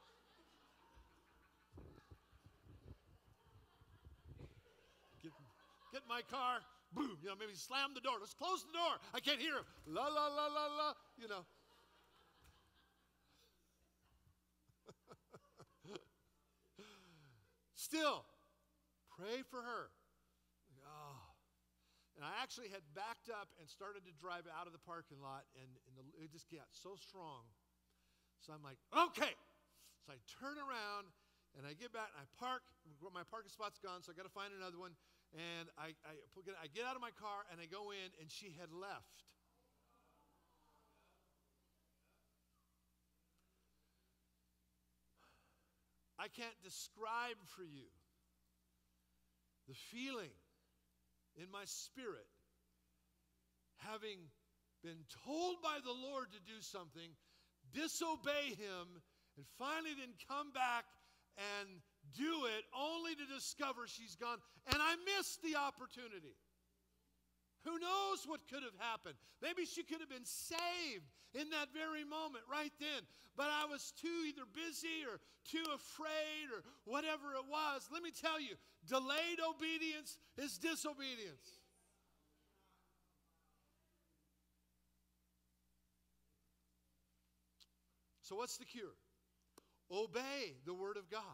Get, get in my car, boom, you know, maybe slam the door. Let's close the door. I can't hear him. La, la, la, la, la, you know. Still, pray for her. Oh. And I actually had backed up and started to drive out of the parking lot, and, and the, it just got so strong. So I'm like, okay. So I turn around, and I get back, and I park. My parking spot's gone, so I got to find another one. And I, I, I get out of my car, and I go in, and she had left. I can't describe for you the feeling in my spirit, having been told by the Lord to do something, disobey him, and finally then come back and do it only to discover she's gone. And I missed the opportunity. Who knows what could have happened? Maybe she could have been saved in that very moment, right then. But I was too either busy or too afraid or whatever it was. Let me tell you, delayed obedience is disobedience. So what's the cure? Obey the Word of God.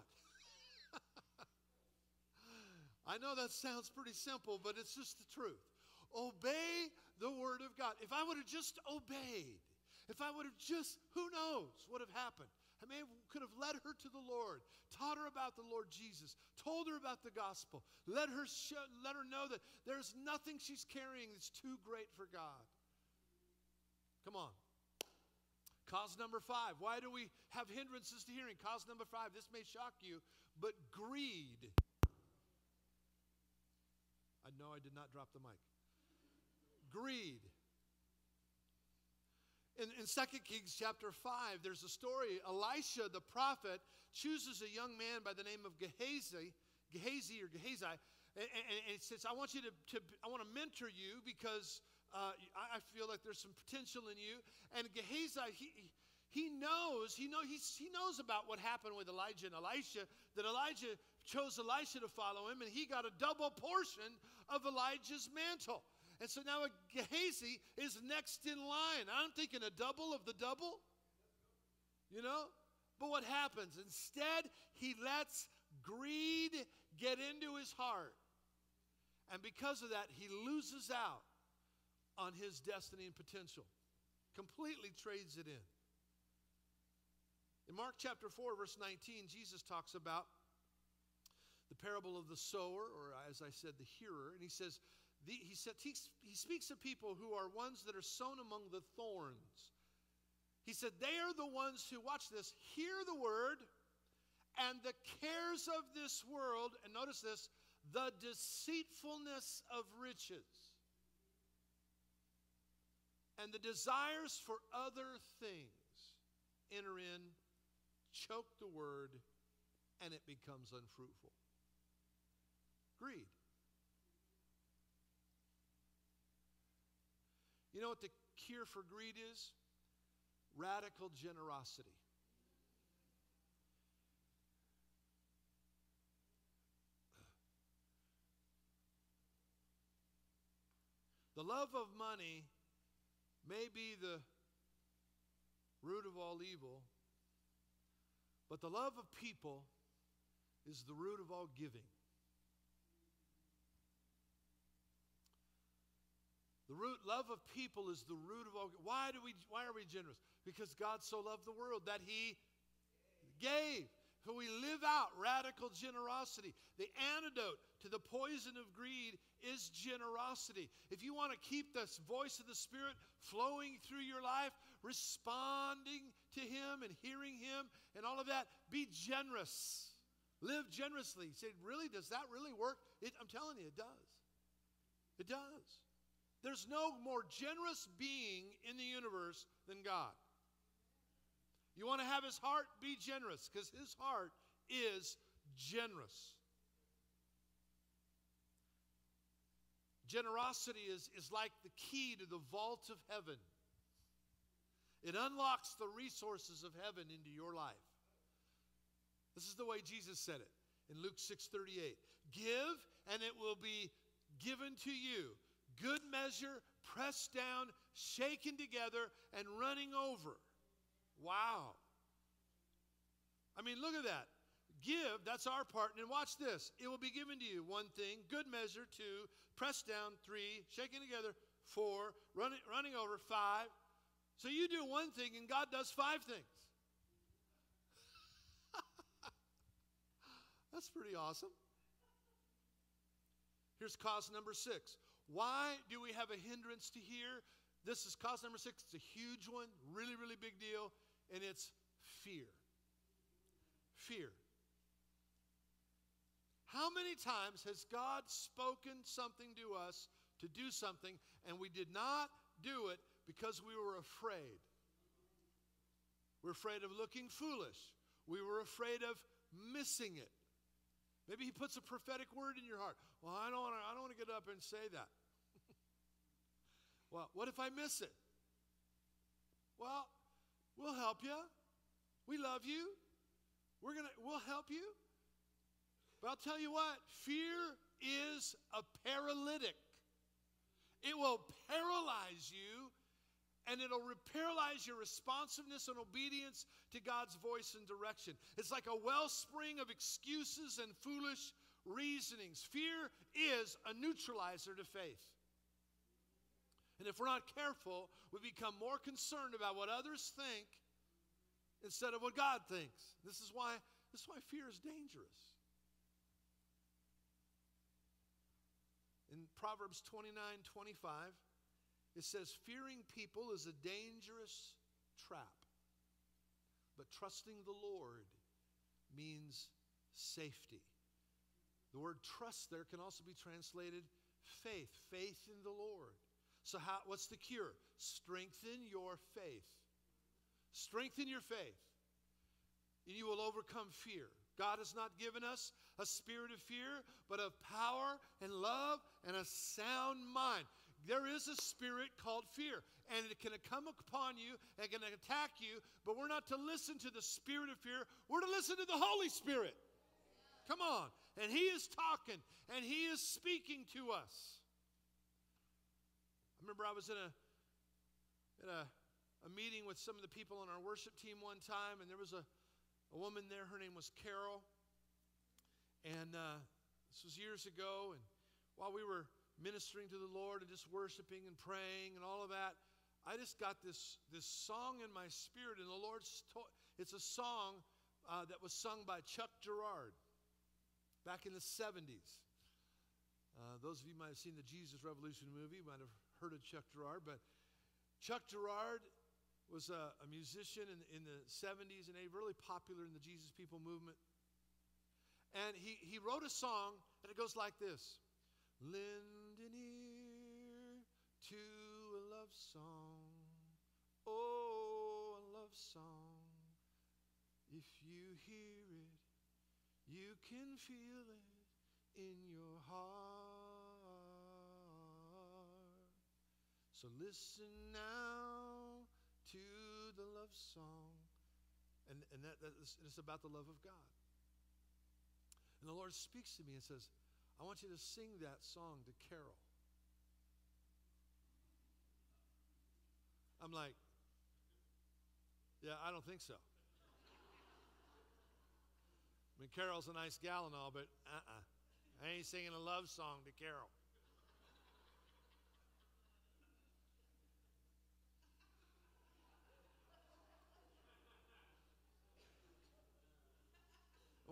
I know that sounds pretty simple, but it's just the truth. Obey the Word of God. If I would have just obeyed, if I would have just, who knows what would have happened? I may have, could have led her to the Lord, taught her about the Lord Jesus, told her about the gospel, let her show, let her know that there's nothing she's carrying that's too great for God. Come on. Cause number five. Why do we have hindrances to hearing? Cause number five. This may shock you, but greed. I know I did not drop the mic. Greed. In, in Second Kings chapter five, there's a story. Elisha, the prophet, chooses a young man by the name of Gehazi, Gehazi or Gehazi, and, and, and he says, I want you to, to I want to mentor you because uh, I, I feel like there's some potential in you. And Gehazi, he he knows, he know he's, he knows about what happened with Elijah and Elisha, that Elijah chose Elisha to follow him, and he got a double portion of Elijah's mantle. And so now Gehazi is next in line. I'm thinking a double of the double, you know? But what happens? Instead, he lets greed get into his heart. And because of that, he loses out on his destiny and potential. Completely trades it in. In Mark chapter four, verse nineteen, Jesus talks about the parable of the sower, or as I said, the hearer. And he says, The, he, said, he, he speaks of people who are ones that are sown among the thorns. He said, they are the ones who, watch this, hear the word, and the cares of this world, and notice this, the deceitfulness of riches, and the desires for other things enter in, choke the word, and it becomes unfruitful. Greed. You know what the cure for greed is? Radical generosity. The love of money may be the root of all evil, but the love of people is the root of all giving. The root, love of people is the root of all. Why do we? Why are we generous? Because God so loved the world that He gave. Can we live out radical generosity? The antidote to the poison of greed is generosity. If you want to keep this voice of the Spirit flowing through your life, responding to Him and hearing Him and all of that, be generous. Live generously. You say, really? Does that really work? It, I'm telling you, it does. It does. There's no more generous being in the universe than God. You want to have His heart? Be generous, because His heart is generous. Generosity is, is like the key to the vault of heaven. It unlocks the resources of heaven into your life. This is the way Jesus said it in Luke six thirty-eight. Give, and it will be given to you. Good measure, pressed down, shaken together, and running over. Wow. I mean, look at that. Give, that's our part. And then watch this. It will be given to you. One thing, good measure. Two, pressed down. Three, shaken together. Four, running, running over. Five. So you do one thing and God does five things. That's pretty awesome. Here's cause number six. Why do we have a hindrance to hear? This is cause number six. It's a huge one, really, really big deal, and it's fear. Fear. How many times has God spoken something to us to do something, and we did not do it because we were afraid? We're afraid of looking foolish. We were afraid of missing it. Maybe He puts a prophetic word in your heart. Well, I don't want to, I don't want to get up and say that. Well, what if I miss it? Well, we'll help you. We love you. We're gonna, we'll help you. But I'll tell you what, fear is a paralytic. It will paralyze you, and it'll paralyze your responsiveness and obedience to God's voice and direction. It's like a wellspring of excuses and foolish reasonings. Fear is a neutralizer to faith. And if we're not careful, we become more concerned about what others think instead of what God thinks. This is why, this is why fear is dangerous. In Proverbs twenty-nine twenty-five, it says, fearing people is a dangerous trap, but trusting the Lord means safety. The word trust there can also be translated faith, faith in the Lord. So how, what's the cure? Strengthen your faith. Strengthen your faith, and you will overcome fear. God has not given us a spirit of fear, but of power and love and a sound mind. There is a spirit called fear, and it can come upon you and can attack you, but we're not to listen to the spirit of fear. We're to listen to the Holy Spirit. Come on. And He is talking, and He is speaking to us. I remember I was in a, in a, a meeting with some of the people on our worship team one time, and there was a, a woman there. Her name was Carol. And uh, this was years ago, and while we were ministering to the Lord and just worshiping and praying and all of that, I just got this, this song in my spirit, and the Lord's to- it's a song uh, that was sung by Chuck Girard back in the seventies. Uh, those of you might have seen the Jesus Revolution movie, might have heard of Chuck Girard, but Chuck Girard was a, a musician in, in the seventies and a really popular in the Jesus People movement. And he, he wrote a song, and it goes like this. Lend an ear to a love song, oh, a love song. If you hear it, you can feel it in your heart. So listen now to the love song. And, and that, that is, it's about the love of God. And the Lord speaks to me and says, I want you to sing that song to Carol. I'm like, yeah, I don't think so. I mean, Carol's a nice gal and all, but uh-uh. I ain't singing a love song to Carol.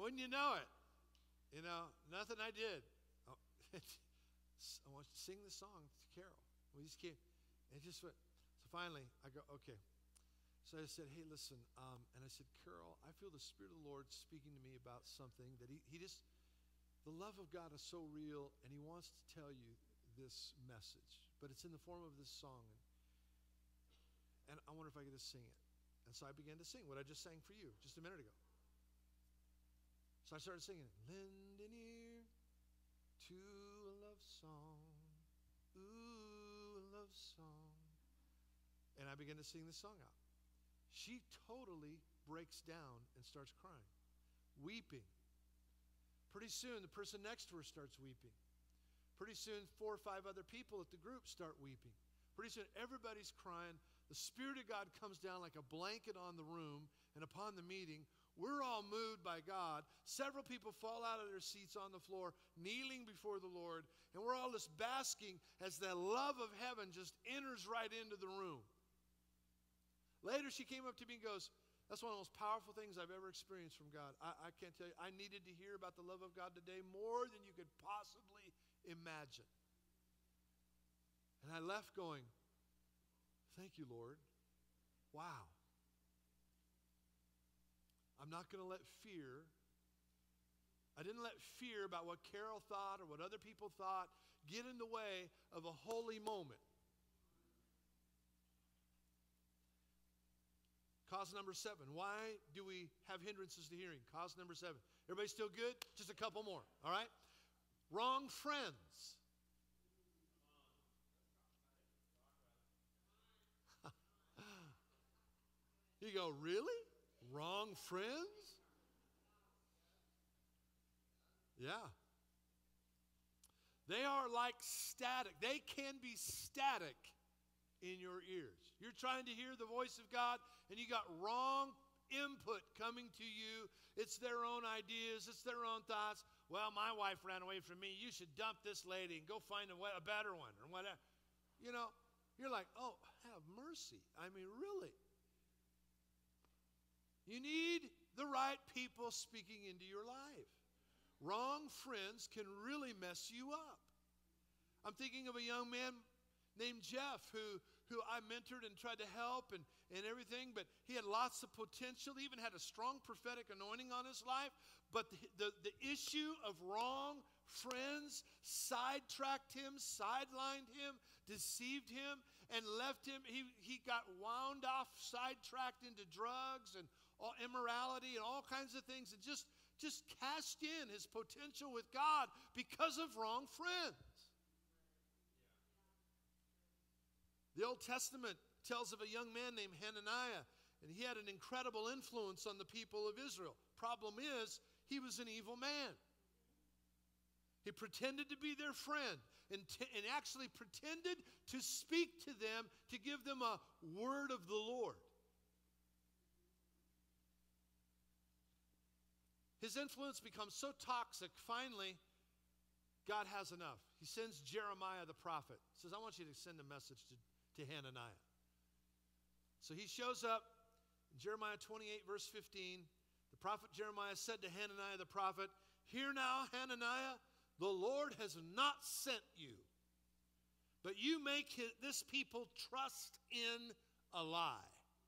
Wouldn't you know it? You know, nothing I did. Oh, I want you to sing the song to Carol. We just can't. It just went. So finally, I go, okay. So I said, hey, listen. Um, and I said, Carol, I feel the Spirit of the Lord speaking to me about something that he, he just, the love of God is so real, and he wants to tell you this message. But it's in the form of this song. And, and I wonder if I could just sing it. And so I began to sing what I just sang for you just a minute ago. So I started singing it. Lend an ear to a love song. Ooh, a love song. And I began to sing this song out. She totally breaks down and starts crying, weeping. Pretty soon, the person next to her starts weeping. Pretty soon, four or five other people at the group start weeping. Pretty soon, everybody's crying. The Spirit of God comes down like a blanket on the room and upon the meeting. We're all moved by God. Several people fall out of their seats on the floor, kneeling before the Lord, and we're all just basking as the love of heaven just enters right into the room. Later, she came up to me and goes, that's one of the most powerful things I've ever experienced from God. I, I can't tell you, I needed to hear about the love of God today more than you could possibly imagine. And I left going, thank you, Lord. Wow. I'm not going to let fear, I didn't let fear about what Carol thought or what other people thought get in the way of a holy moment. Cause number seven. Why do we have hindrances to hearing? Cause number seven. Everybody still good? Just a couple more, all right? Wrong friends. You go, really? Wrong friends? Yeah. They are like static. They can be static in your ears. You're trying to hear the voice of God, and you got wrong input coming to you. It's their own ideas. It's their own thoughts. Well, my wife ran away from me. You should dump this lady and go find a, a better one or whatever. You know, you're like, oh, have mercy. I mean, really. You need the right people speaking into your life. Wrong friends can really mess you up. I'm thinking of a young man named Jeff who, who I mentored and tried to help and, and everything, but he had lots of potential. He even had a strong prophetic anointing on his life, but the, the, the issue of wrong friends sidetracked him, sidelined him, deceived him, and left him. He, he got wound off, sidetracked into drugs and all immorality and all kinds of things, and just, just cashed in his potential with God because of wrong friends. The Old Testament tells of a young man named Hananiah, and he had an incredible influence on the people of Israel. Problem is, he was an evil man. He pretended to be their friend and, t- and actually pretended to speak to them, to give them a word of the Lord. His influence becomes so toxic, finally, God has enough. He sends Jeremiah the prophet. He says, I want you to send a message to, to Hananiah. So he shows up in Jeremiah twenty-eight, verse fifteen. The prophet Jeremiah said to Hananiah the prophet, hear now, Hananiah, the Lord has not sent you, but you make his, this people trust in a lie.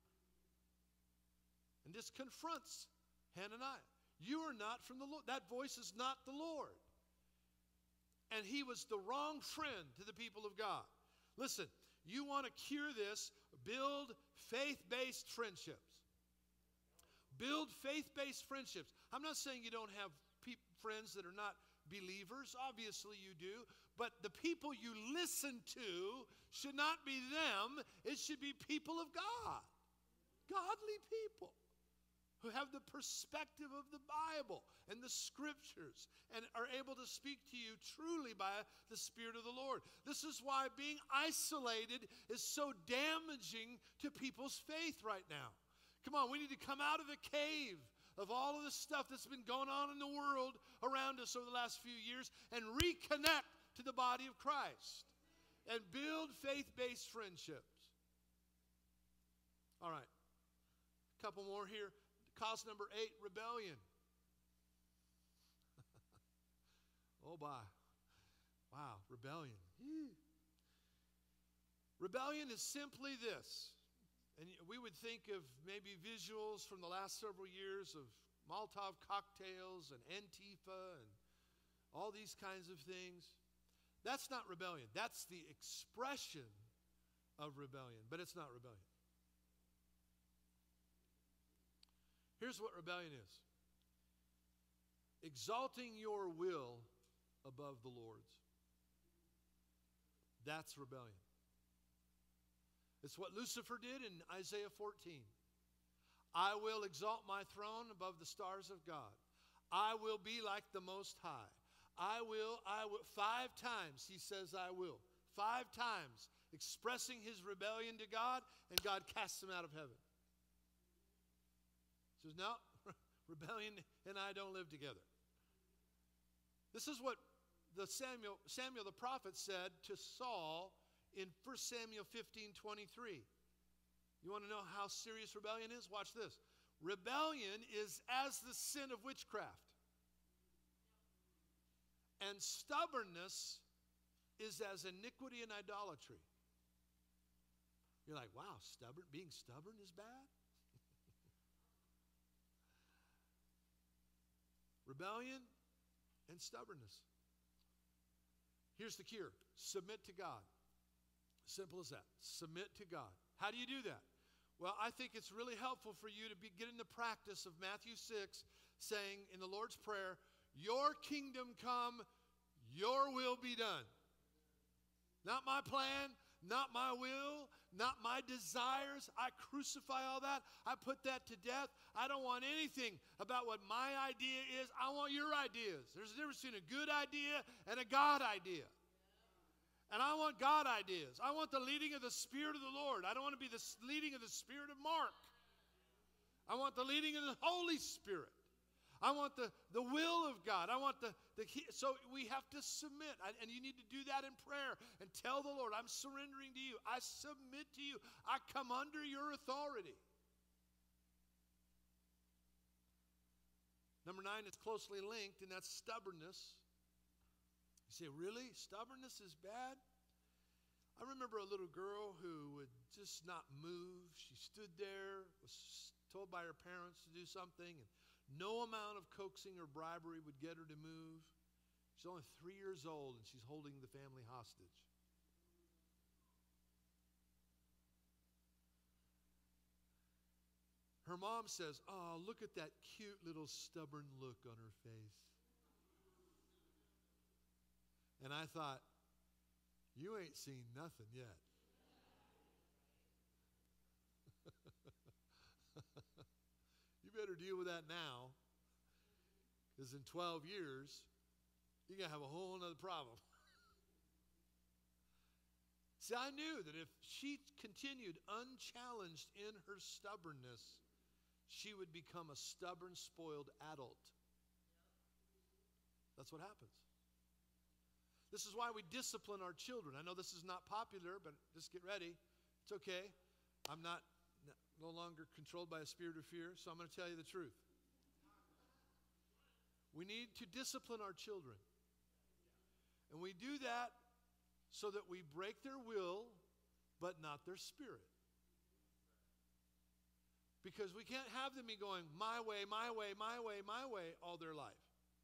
And this confronts Hananiah. You are not from the Lord. That voice is not the Lord. And he was the wrong friend to the people of God. Listen, you want to cure this, build faith-based friendships. Build faith-based friendships. I'm not saying you don't have pe- friends that are not believers. Obviously you do. But the people you listen to should not be them. It should be people of God. Godly people who have the perspective of the Bible and the Scriptures and are able to speak to you truly by the Spirit of the Lord. This is why being isolated is so damaging to people's faith right now. Come on, we need to come out of the cave of all of the stuff that's been going on in the world around us over the last few years and reconnect to the body of Christ and build faith-based friendships. All right, a couple more here. Cause number eight, rebellion. Oh, my. Wow, rebellion. Yee. Rebellion is simply this. And we would think of maybe visuals from the last several years of Molotov cocktails and Antifa and all these kinds of things. That's not rebellion. That's the expression of rebellion, but it's not rebellion. Here's what rebellion is: exalting your will above the Lord's. That's rebellion. It's what Lucifer did in Isaiah fourteen. I will exalt my throne above the stars of God. I will be like the Most High. I will, I will. Five times he says I will. Five times expressing his rebellion to God, and God casts him out of heaven. He says, no, rebellion and I don't live together. This is what the Samuel, Samuel the prophet said to Saul in First Samuel fifteen twenty-three. You want to know how serious rebellion is? Watch this. Rebellion is as the sin of witchcraft. And stubbornness is as iniquity and idolatry. You're like, wow, stubborn, being stubborn is bad? Rebellion and stubbornness. Here's the cure. Submit to God. Simple as that. Submit to God. How do you do that? Well, I think it's really helpful for you to be, get in the practice of Matthew six, saying in the Lord's Prayer, your kingdom come, your will be done. Not my plan, not my will, not my desires. I crucify all that. I put that to death. I don't want anything about what my idea is. I want your ideas. There's a difference between a good idea and a God idea. And I want God ideas. I want the leading of the Spirit of the Lord. I don't want to be the leading of the Spirit of Mark. I want the leading of the Holy Spirit. I want the, the will of God. I want the, the so we have to submit. And you need to do that in prayer and tell the Lord, I'm surrendering to you. I submit to you. I come under your authority. Number nine is closely linked, and that's stubbornness. You say, really? Stubbornness is bad? I remember a little girl who would just not move. She stood there, was told by her parents to do something, and no amount of coaxing or bribery would get her to move. She's only three years old, and she's holding the family hostage. Her mom says, oh, look at that cute little stubborn look on her face. And I thought, you ain't seen nothing yet. You better deal with that now, because in twelve years, you're going to have a whole other problem. See, I knew that if she continued unchallenged in her stubbornness, she would become a stubborn, spoiled adult. That's what happens. This is why we discipline our children. I know this is not popular, but just get ready. It's okay. I'm not no longer controlled by a spirit of fear, so I'm going to tell you the truth. We need to discipline our children. And we do that so that we break their will, but not their spirit. Because we can't have them be going, my way, my way, my way, my way, all their life.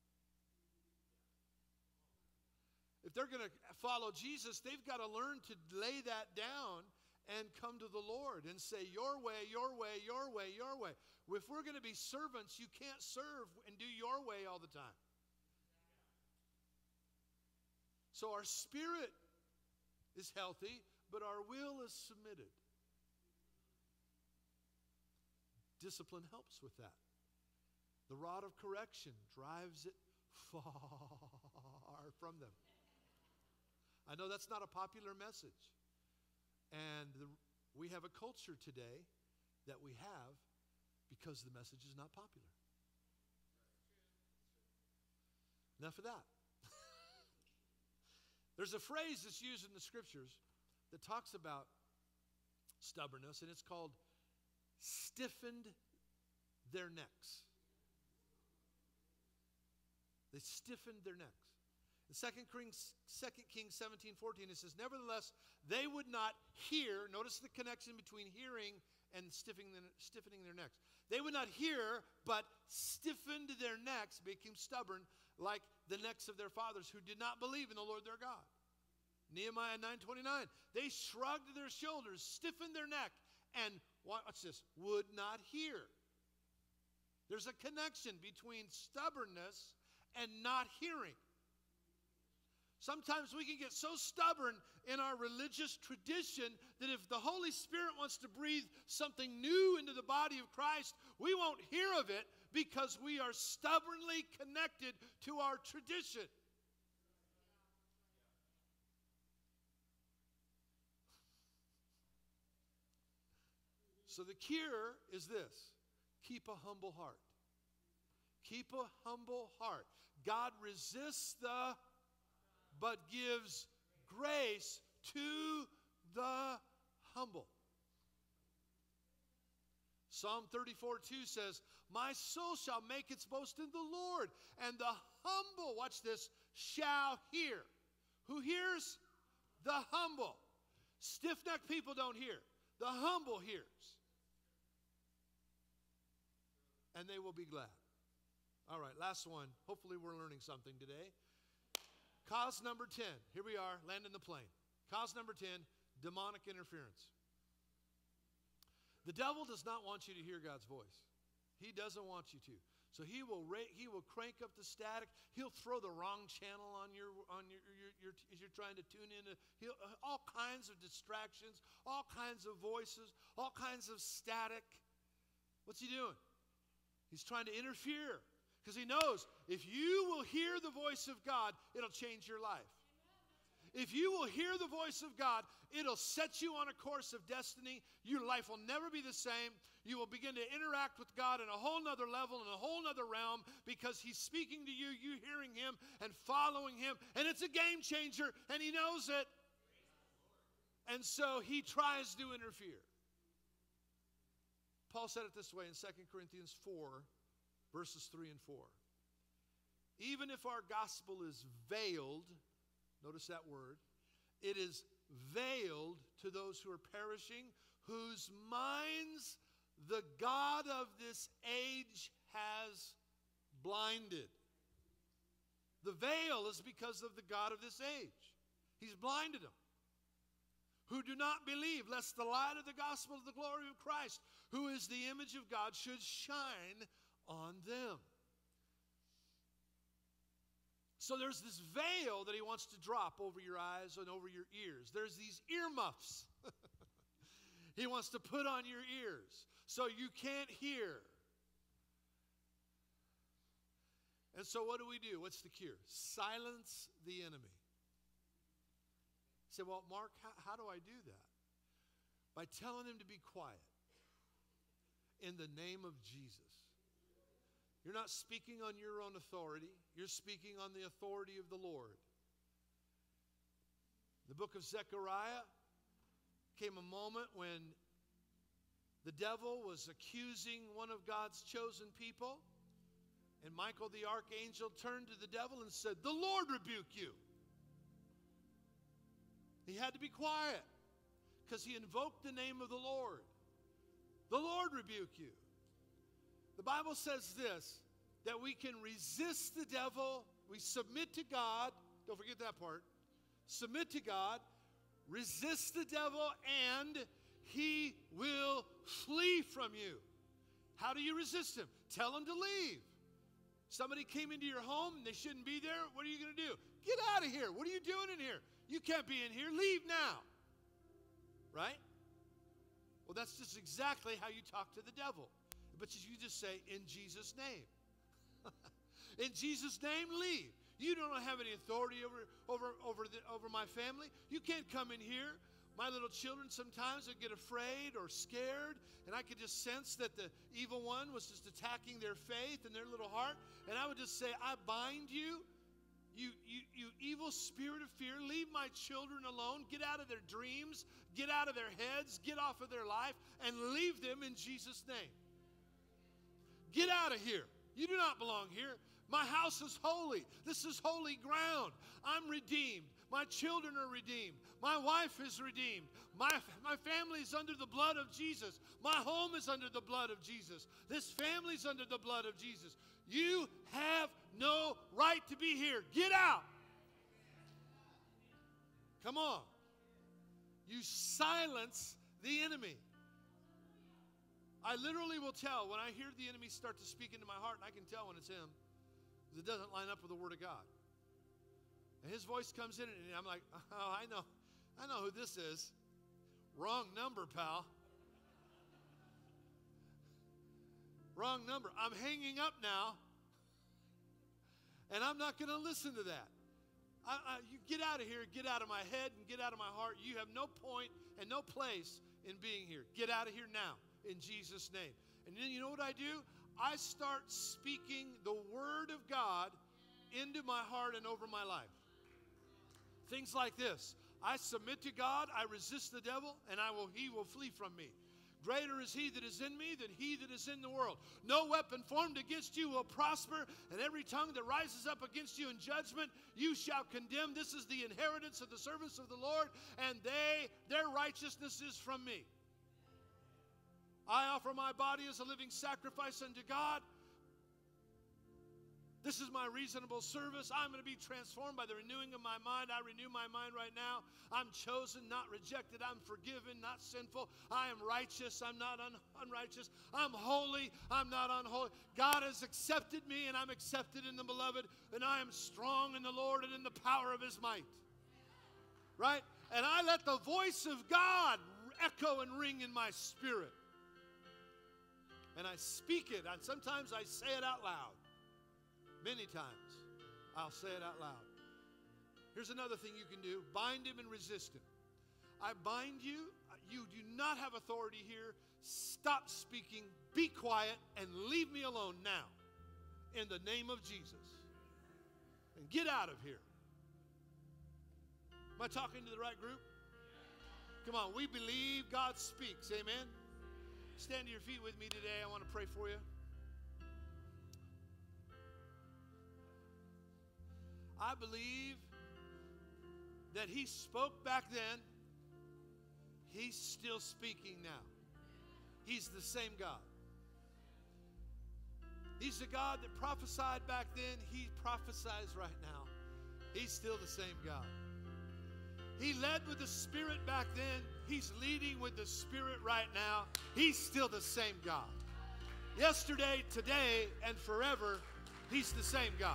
If they're going to follow Jesus, they've got to learn to lay that down and come to the Lord and say, your way, your way, your way, your way. If we're going to be servants, you can't serve and do your way all the time. So our spirit is healthy, but our will is submitted. Discipline helps with that. The rod of correction drives it far from them. I know that's not a popular message. And the, we have a culture today that we have because the message is not popular. Enough of that. There's a phrase that's used in the scriptures that talks about stubbornness, and it's called stiffened their necks. They stiffened their necks. In Second Kings, Second Kings seventeen fourteen, it says, nevertheless, they would not hear. Notice the connection between hearing and stiffening, the, stiffening their necks. They would not hear, but stiffened their necks, became stubborn, like the necks of their fathers who did not believe in the Lord their God. Nehemiah nine twenty-nine, they shrugged their shoulders, stiffened their neck, and, watch this, would not hear. There's a connection between stubbornness and not hearing. Sometimes we can get so stubborn in our religious tradition that if the Holy Spirit wants to breathe something new into the body of Christ, we won't hear of it because we are stubbornly connected to our tradition. So the cure is this: keep a humble heart. Keep a humble heart. God resists the but gives grace to the humble. Psalm thirty-four two says, my soul shall make its boast in the Lord, and the humble, watch this, shall hear. Who hears? The humble. Stiff-necked people don't hear. The humble hears. And they will be glad. All right, last one. Hopefully we're learning something today. Cause number ten. Here we are, landing the plane. Cause number ten, demonic interference. The devil does not want you to hear God's voice. He doesn't want you to. So he will ra- he will crank up the static. He'll throw the wrong channel on your on your, your, your as you're trying to tune in. He'll uh, all kinds of distractions, all kinds of voices, all kinds of static. What's he doing? He's trying to interfere. Because he knows if you will hear the voice of God, it'll change your life. If you will hear the voice of God, it'll set you on a course of destiny. Your life will never be the same. You will begin to interact with God in a whole nother level, in a whole nother realm, because he's speaking to you, you hearing him and following him. And it's a game changer, and he knows it. And so he tries to interfere. Paul said it this way in Second Corinthians four, verses three and four. Even if our gospel is veiled, notice that word, it is veiled to those who are perishing, whose minds the God of this age has blinded. The veil is because of the God of this age. He's blinded them. Who do not believe, lest the light of the gospel of the glory of Christ, who is the image of God, should shine on them. So there's this veil that he wants to drop over your eyes and over your ears. There's these earmuffs he wants to put on your ears so you can't hear. And so what do we do? What's the cure? Silence the enemy. You say, well, Mark, how, how do I do that? By telling him to be quiet in the name of Jesus. You're not speaking on your own authority. You're speaking on the authority of the Lord. The book of Zechariah came a moment when the devil was accusing one of God's chosen people. And Michael the archangel turned to the devil and said, the Lord rebuke you. He had to be quiet because he invoked the name of the Lord. The Lord rebuke you. The Bible says this, that we can resist the devil. We submit to God. Don't forget that part. Submit to God. Resist the devil and he will flee from you. How do you resist him? Tell him to leave. Somebody came into your home and they shouldn't be there. What are you going to do? Get out of here. What are you doing in here? You can't be in here. Leave now. Right? Well, that's just exactly how you talk to the devil. But you just say, in Jesus' name. In Jesus' name, leave. You don't have any authority over, over, over, the, over my family. You can't come in here. My little children sometimes would get afraid or scared, and I could just sense that the evil one was just attacking their faith and their little heart. And I would just say, I bind you. You, you, you evil spirit of fear, leave my children alone. Get out of their dreams. Get out of their heads. Get off of their life and leave them in Jesus' name. Get out of here. You do not belong here. My house is holy. This is holy ground. I'm redeemed. My children are redeemed. My wife is redeemed. My, my family is under the blood of Jesus. My home is under the blood of Jesus. This family is under the blood of Jesus. You have no right to be here. Get out. Come on. You silence the enemy. I literally will tell when I hear the enemy start to speak into my heart, and I can tell when it's him, because it doesn't line up with the Word of God. And his voice comes in, and I'm like, oh, I know. I know who this is. Wrong number, pal. Wrong number. I'm hanging up now, and I'm not going to listen to that. I, I, you get out of here, get out of my head, and get out of my heart. You have no point and no place in being here. Get out of here now, in Jesus' name. And then you know what I do? I start speaking the Word of God into my heart and over my life. Things like this. I submit to God, I resist the devil, and I will, he will flee from me. Greater is he that is in me than he that is in the world. No weapon formed against you will prosper, and every tongue that rises up against you in judgment, you shall condemn. This is the inheritance of the servants of the Lord, and they, their righteousness is from me. I offer my body as a living sacrifice unto God. This is my reasonable service. I'm going to be transformed by the renewing of my mind. I renew my mind right now. I'm chosen, not rejected. I'm forgiven, not sinful. I am righteous. I'm not un- unrighteous. I'm holy. I'm not unholy. God has accepted me, and I'm accepted in the beloved. And I am strong in the Lord and in the power of his might. Right? And I let the voice of God echo and ring in my spirit. And I speak it. And sometimes I say it out loud. Many times I'll say it out loud. Here's another thing you can do. Bind him and resist him. I bind you. You do not have authority here. Stop speaking. Be quiet and leave me alone now. In the name of Jesus. And get out of here. Am I talking to the right group? Come on. We believe God speaks. Amen. Stand to your feet with me today. I want to pray for you. I believe that he spoke back then. He's still speaking now. He's the same God. He's the God that prophesied back then. He prophesies right now. He's still the same God. He led with the Spirit back then. He's leading with the Spirit right now. He's still the same God. Yesterday, today, and forever, he's the same God.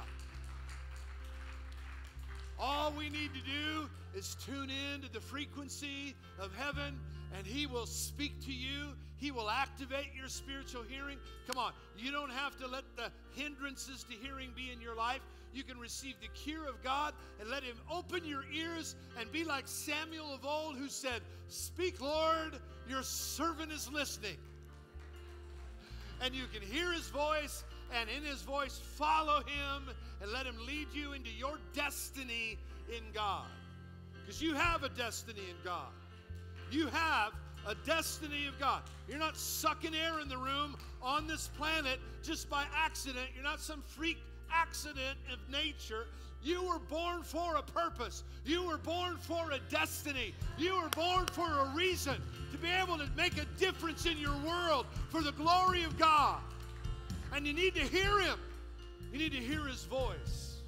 All we need to do is tune in to the frequency of heaven, and he will speak to you. He will activate your spiritual hearing. Come on, you don't have to let the hindrances to hearing be in your life. You can receive the cure of God and let him open your ears and be like Samuel of old who said, "Speak, Lord, your servant is listening." And you can hear his voice, and in his voice follow him and let him lead you into your destiny in God. Because you have a destiny in God. You have a destiny of God. You're not sucking air in the room on this planet just by accident. You're not some freak accident of nature. You were born for a purpose. You were born for a destiny. You were born for a reason to be able to make a difference in your world for the glory of God. And you need to hear him. You need to hear his voice.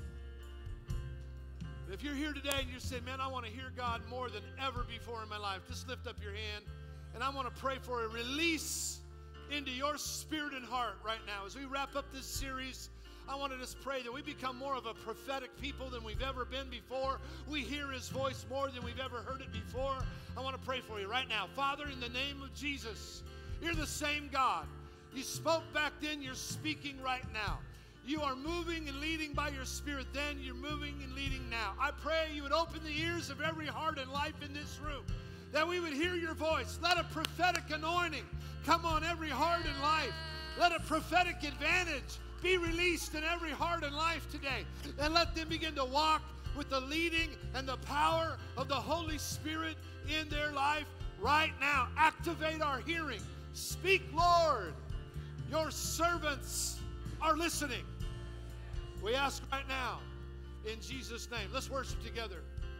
If you're here today and you say, "Man, I want to hear God more than ever before in my life," just lift up your hand. And I want to pray for a release into your spirit and heart right now. As we wrap up this series, I want to just pray that we become more of a prophetic people than we've ever been before. We hear his voice more than we've ever heard it before. I want to pray for you right now. Father, in the name of Jesus, you're the same God. You spoke back then, you're speaking right now. You are moving and leading by your Spirit then, you're moving and leading now. I pray you would open the ears of every heart and life in this room, that we would hear your voice. Let a prophetic anointing come on every heart and life. Let a prophetic advantage be released in every heart and life today. And let them begin to walk with the leading and the power of the Holy Spirit in their life right now. Activate our hearing. Speak, Lord. Your servants are listening. We ask right now in Jesus' name. Let's worship together.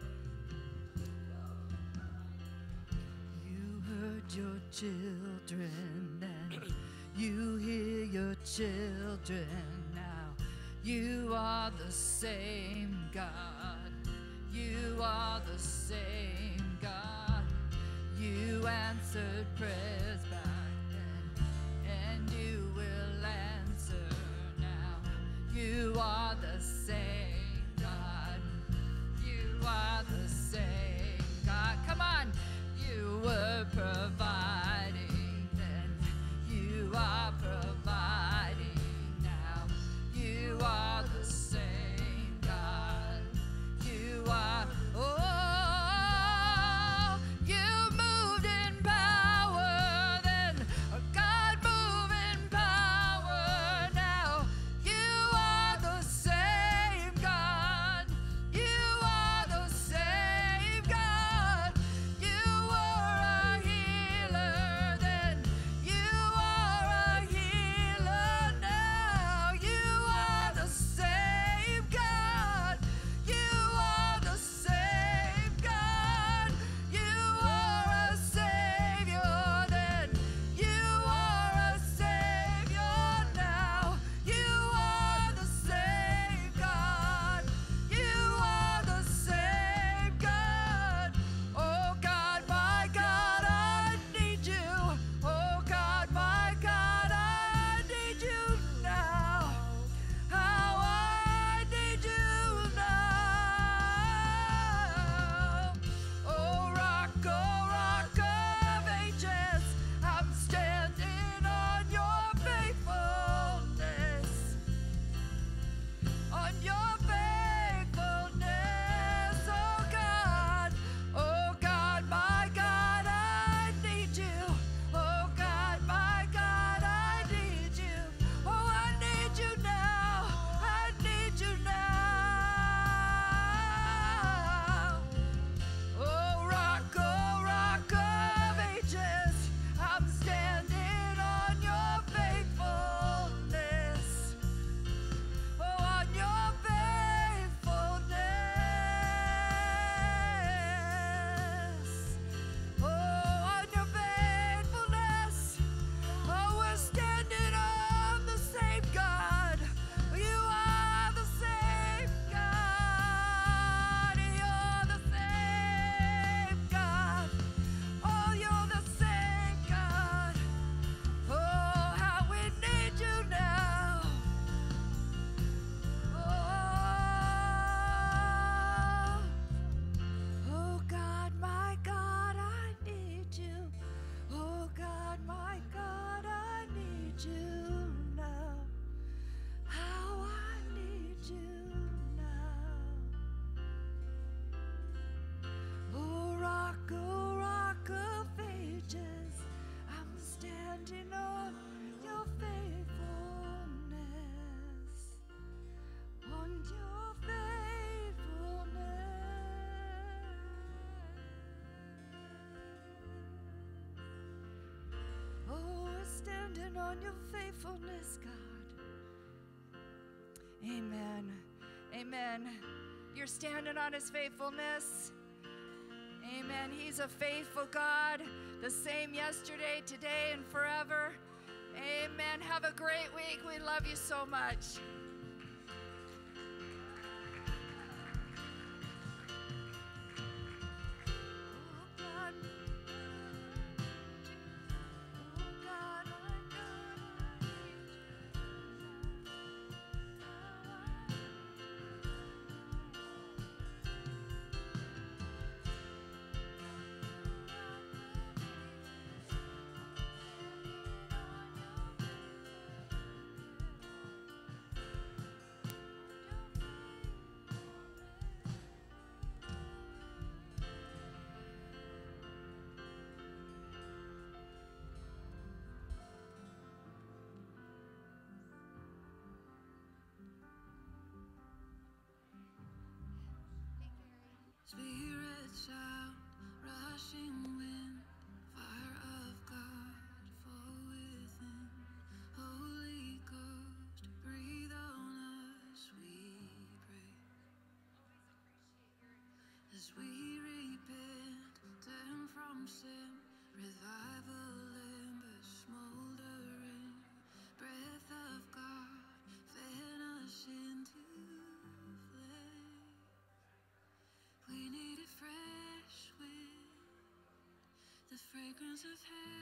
You heard your children and you hear your children now. You are the same God. You are the same God. You answered prayers back then, and you will answer now. You are the same God. You are the same God. Come on. You were providing then. You are providing now. You are the same God. You are, oh, you moved in power then. God move in power now. You are the same God. You are the same God. You were a healer then. You are a healer now. You are the same God. You are the same God. You are a Savior then. You are a Savior now. You are the same God. You are the same God. Oh God, my God, I need you. Oh God, my God, I need you now. How I need you now. Oh rock, oh rock of ages, I'm standing on your faithfulness. On your faithfulness, oh God. Oh God, my God, I need you. Oh God, my God, I need you. Oh, I need you now. I need you now. Oh rock, oh rock of ages, I'm standing on your faithfulness. Oh, on your faithfulness. Oh, on your faithfulness. Oh, we're standing on the same God. You are the same God. You're the same God. Oh, you're the same God. Oh, how we need you now. Oh, oh God, my God, I need you. Oh God, my God, I need you now. How I need you now. Oh rock, oh rock of ages, I'm standing on your faithfulness. On your faithfulness. Oh, we're standing on your faithfulness, God. Amen. Amen. You're standing on his faithfulness. Amen. He's a faithful God, the same yesterday, today, and forever. Amen. Have a great week. We love you so much. Oh, God. Oh, God, my God, I need Spirit shout, rushing wind, fire of God, fall within. Holy Ghost, breathe on us, we the fragrance of heaven.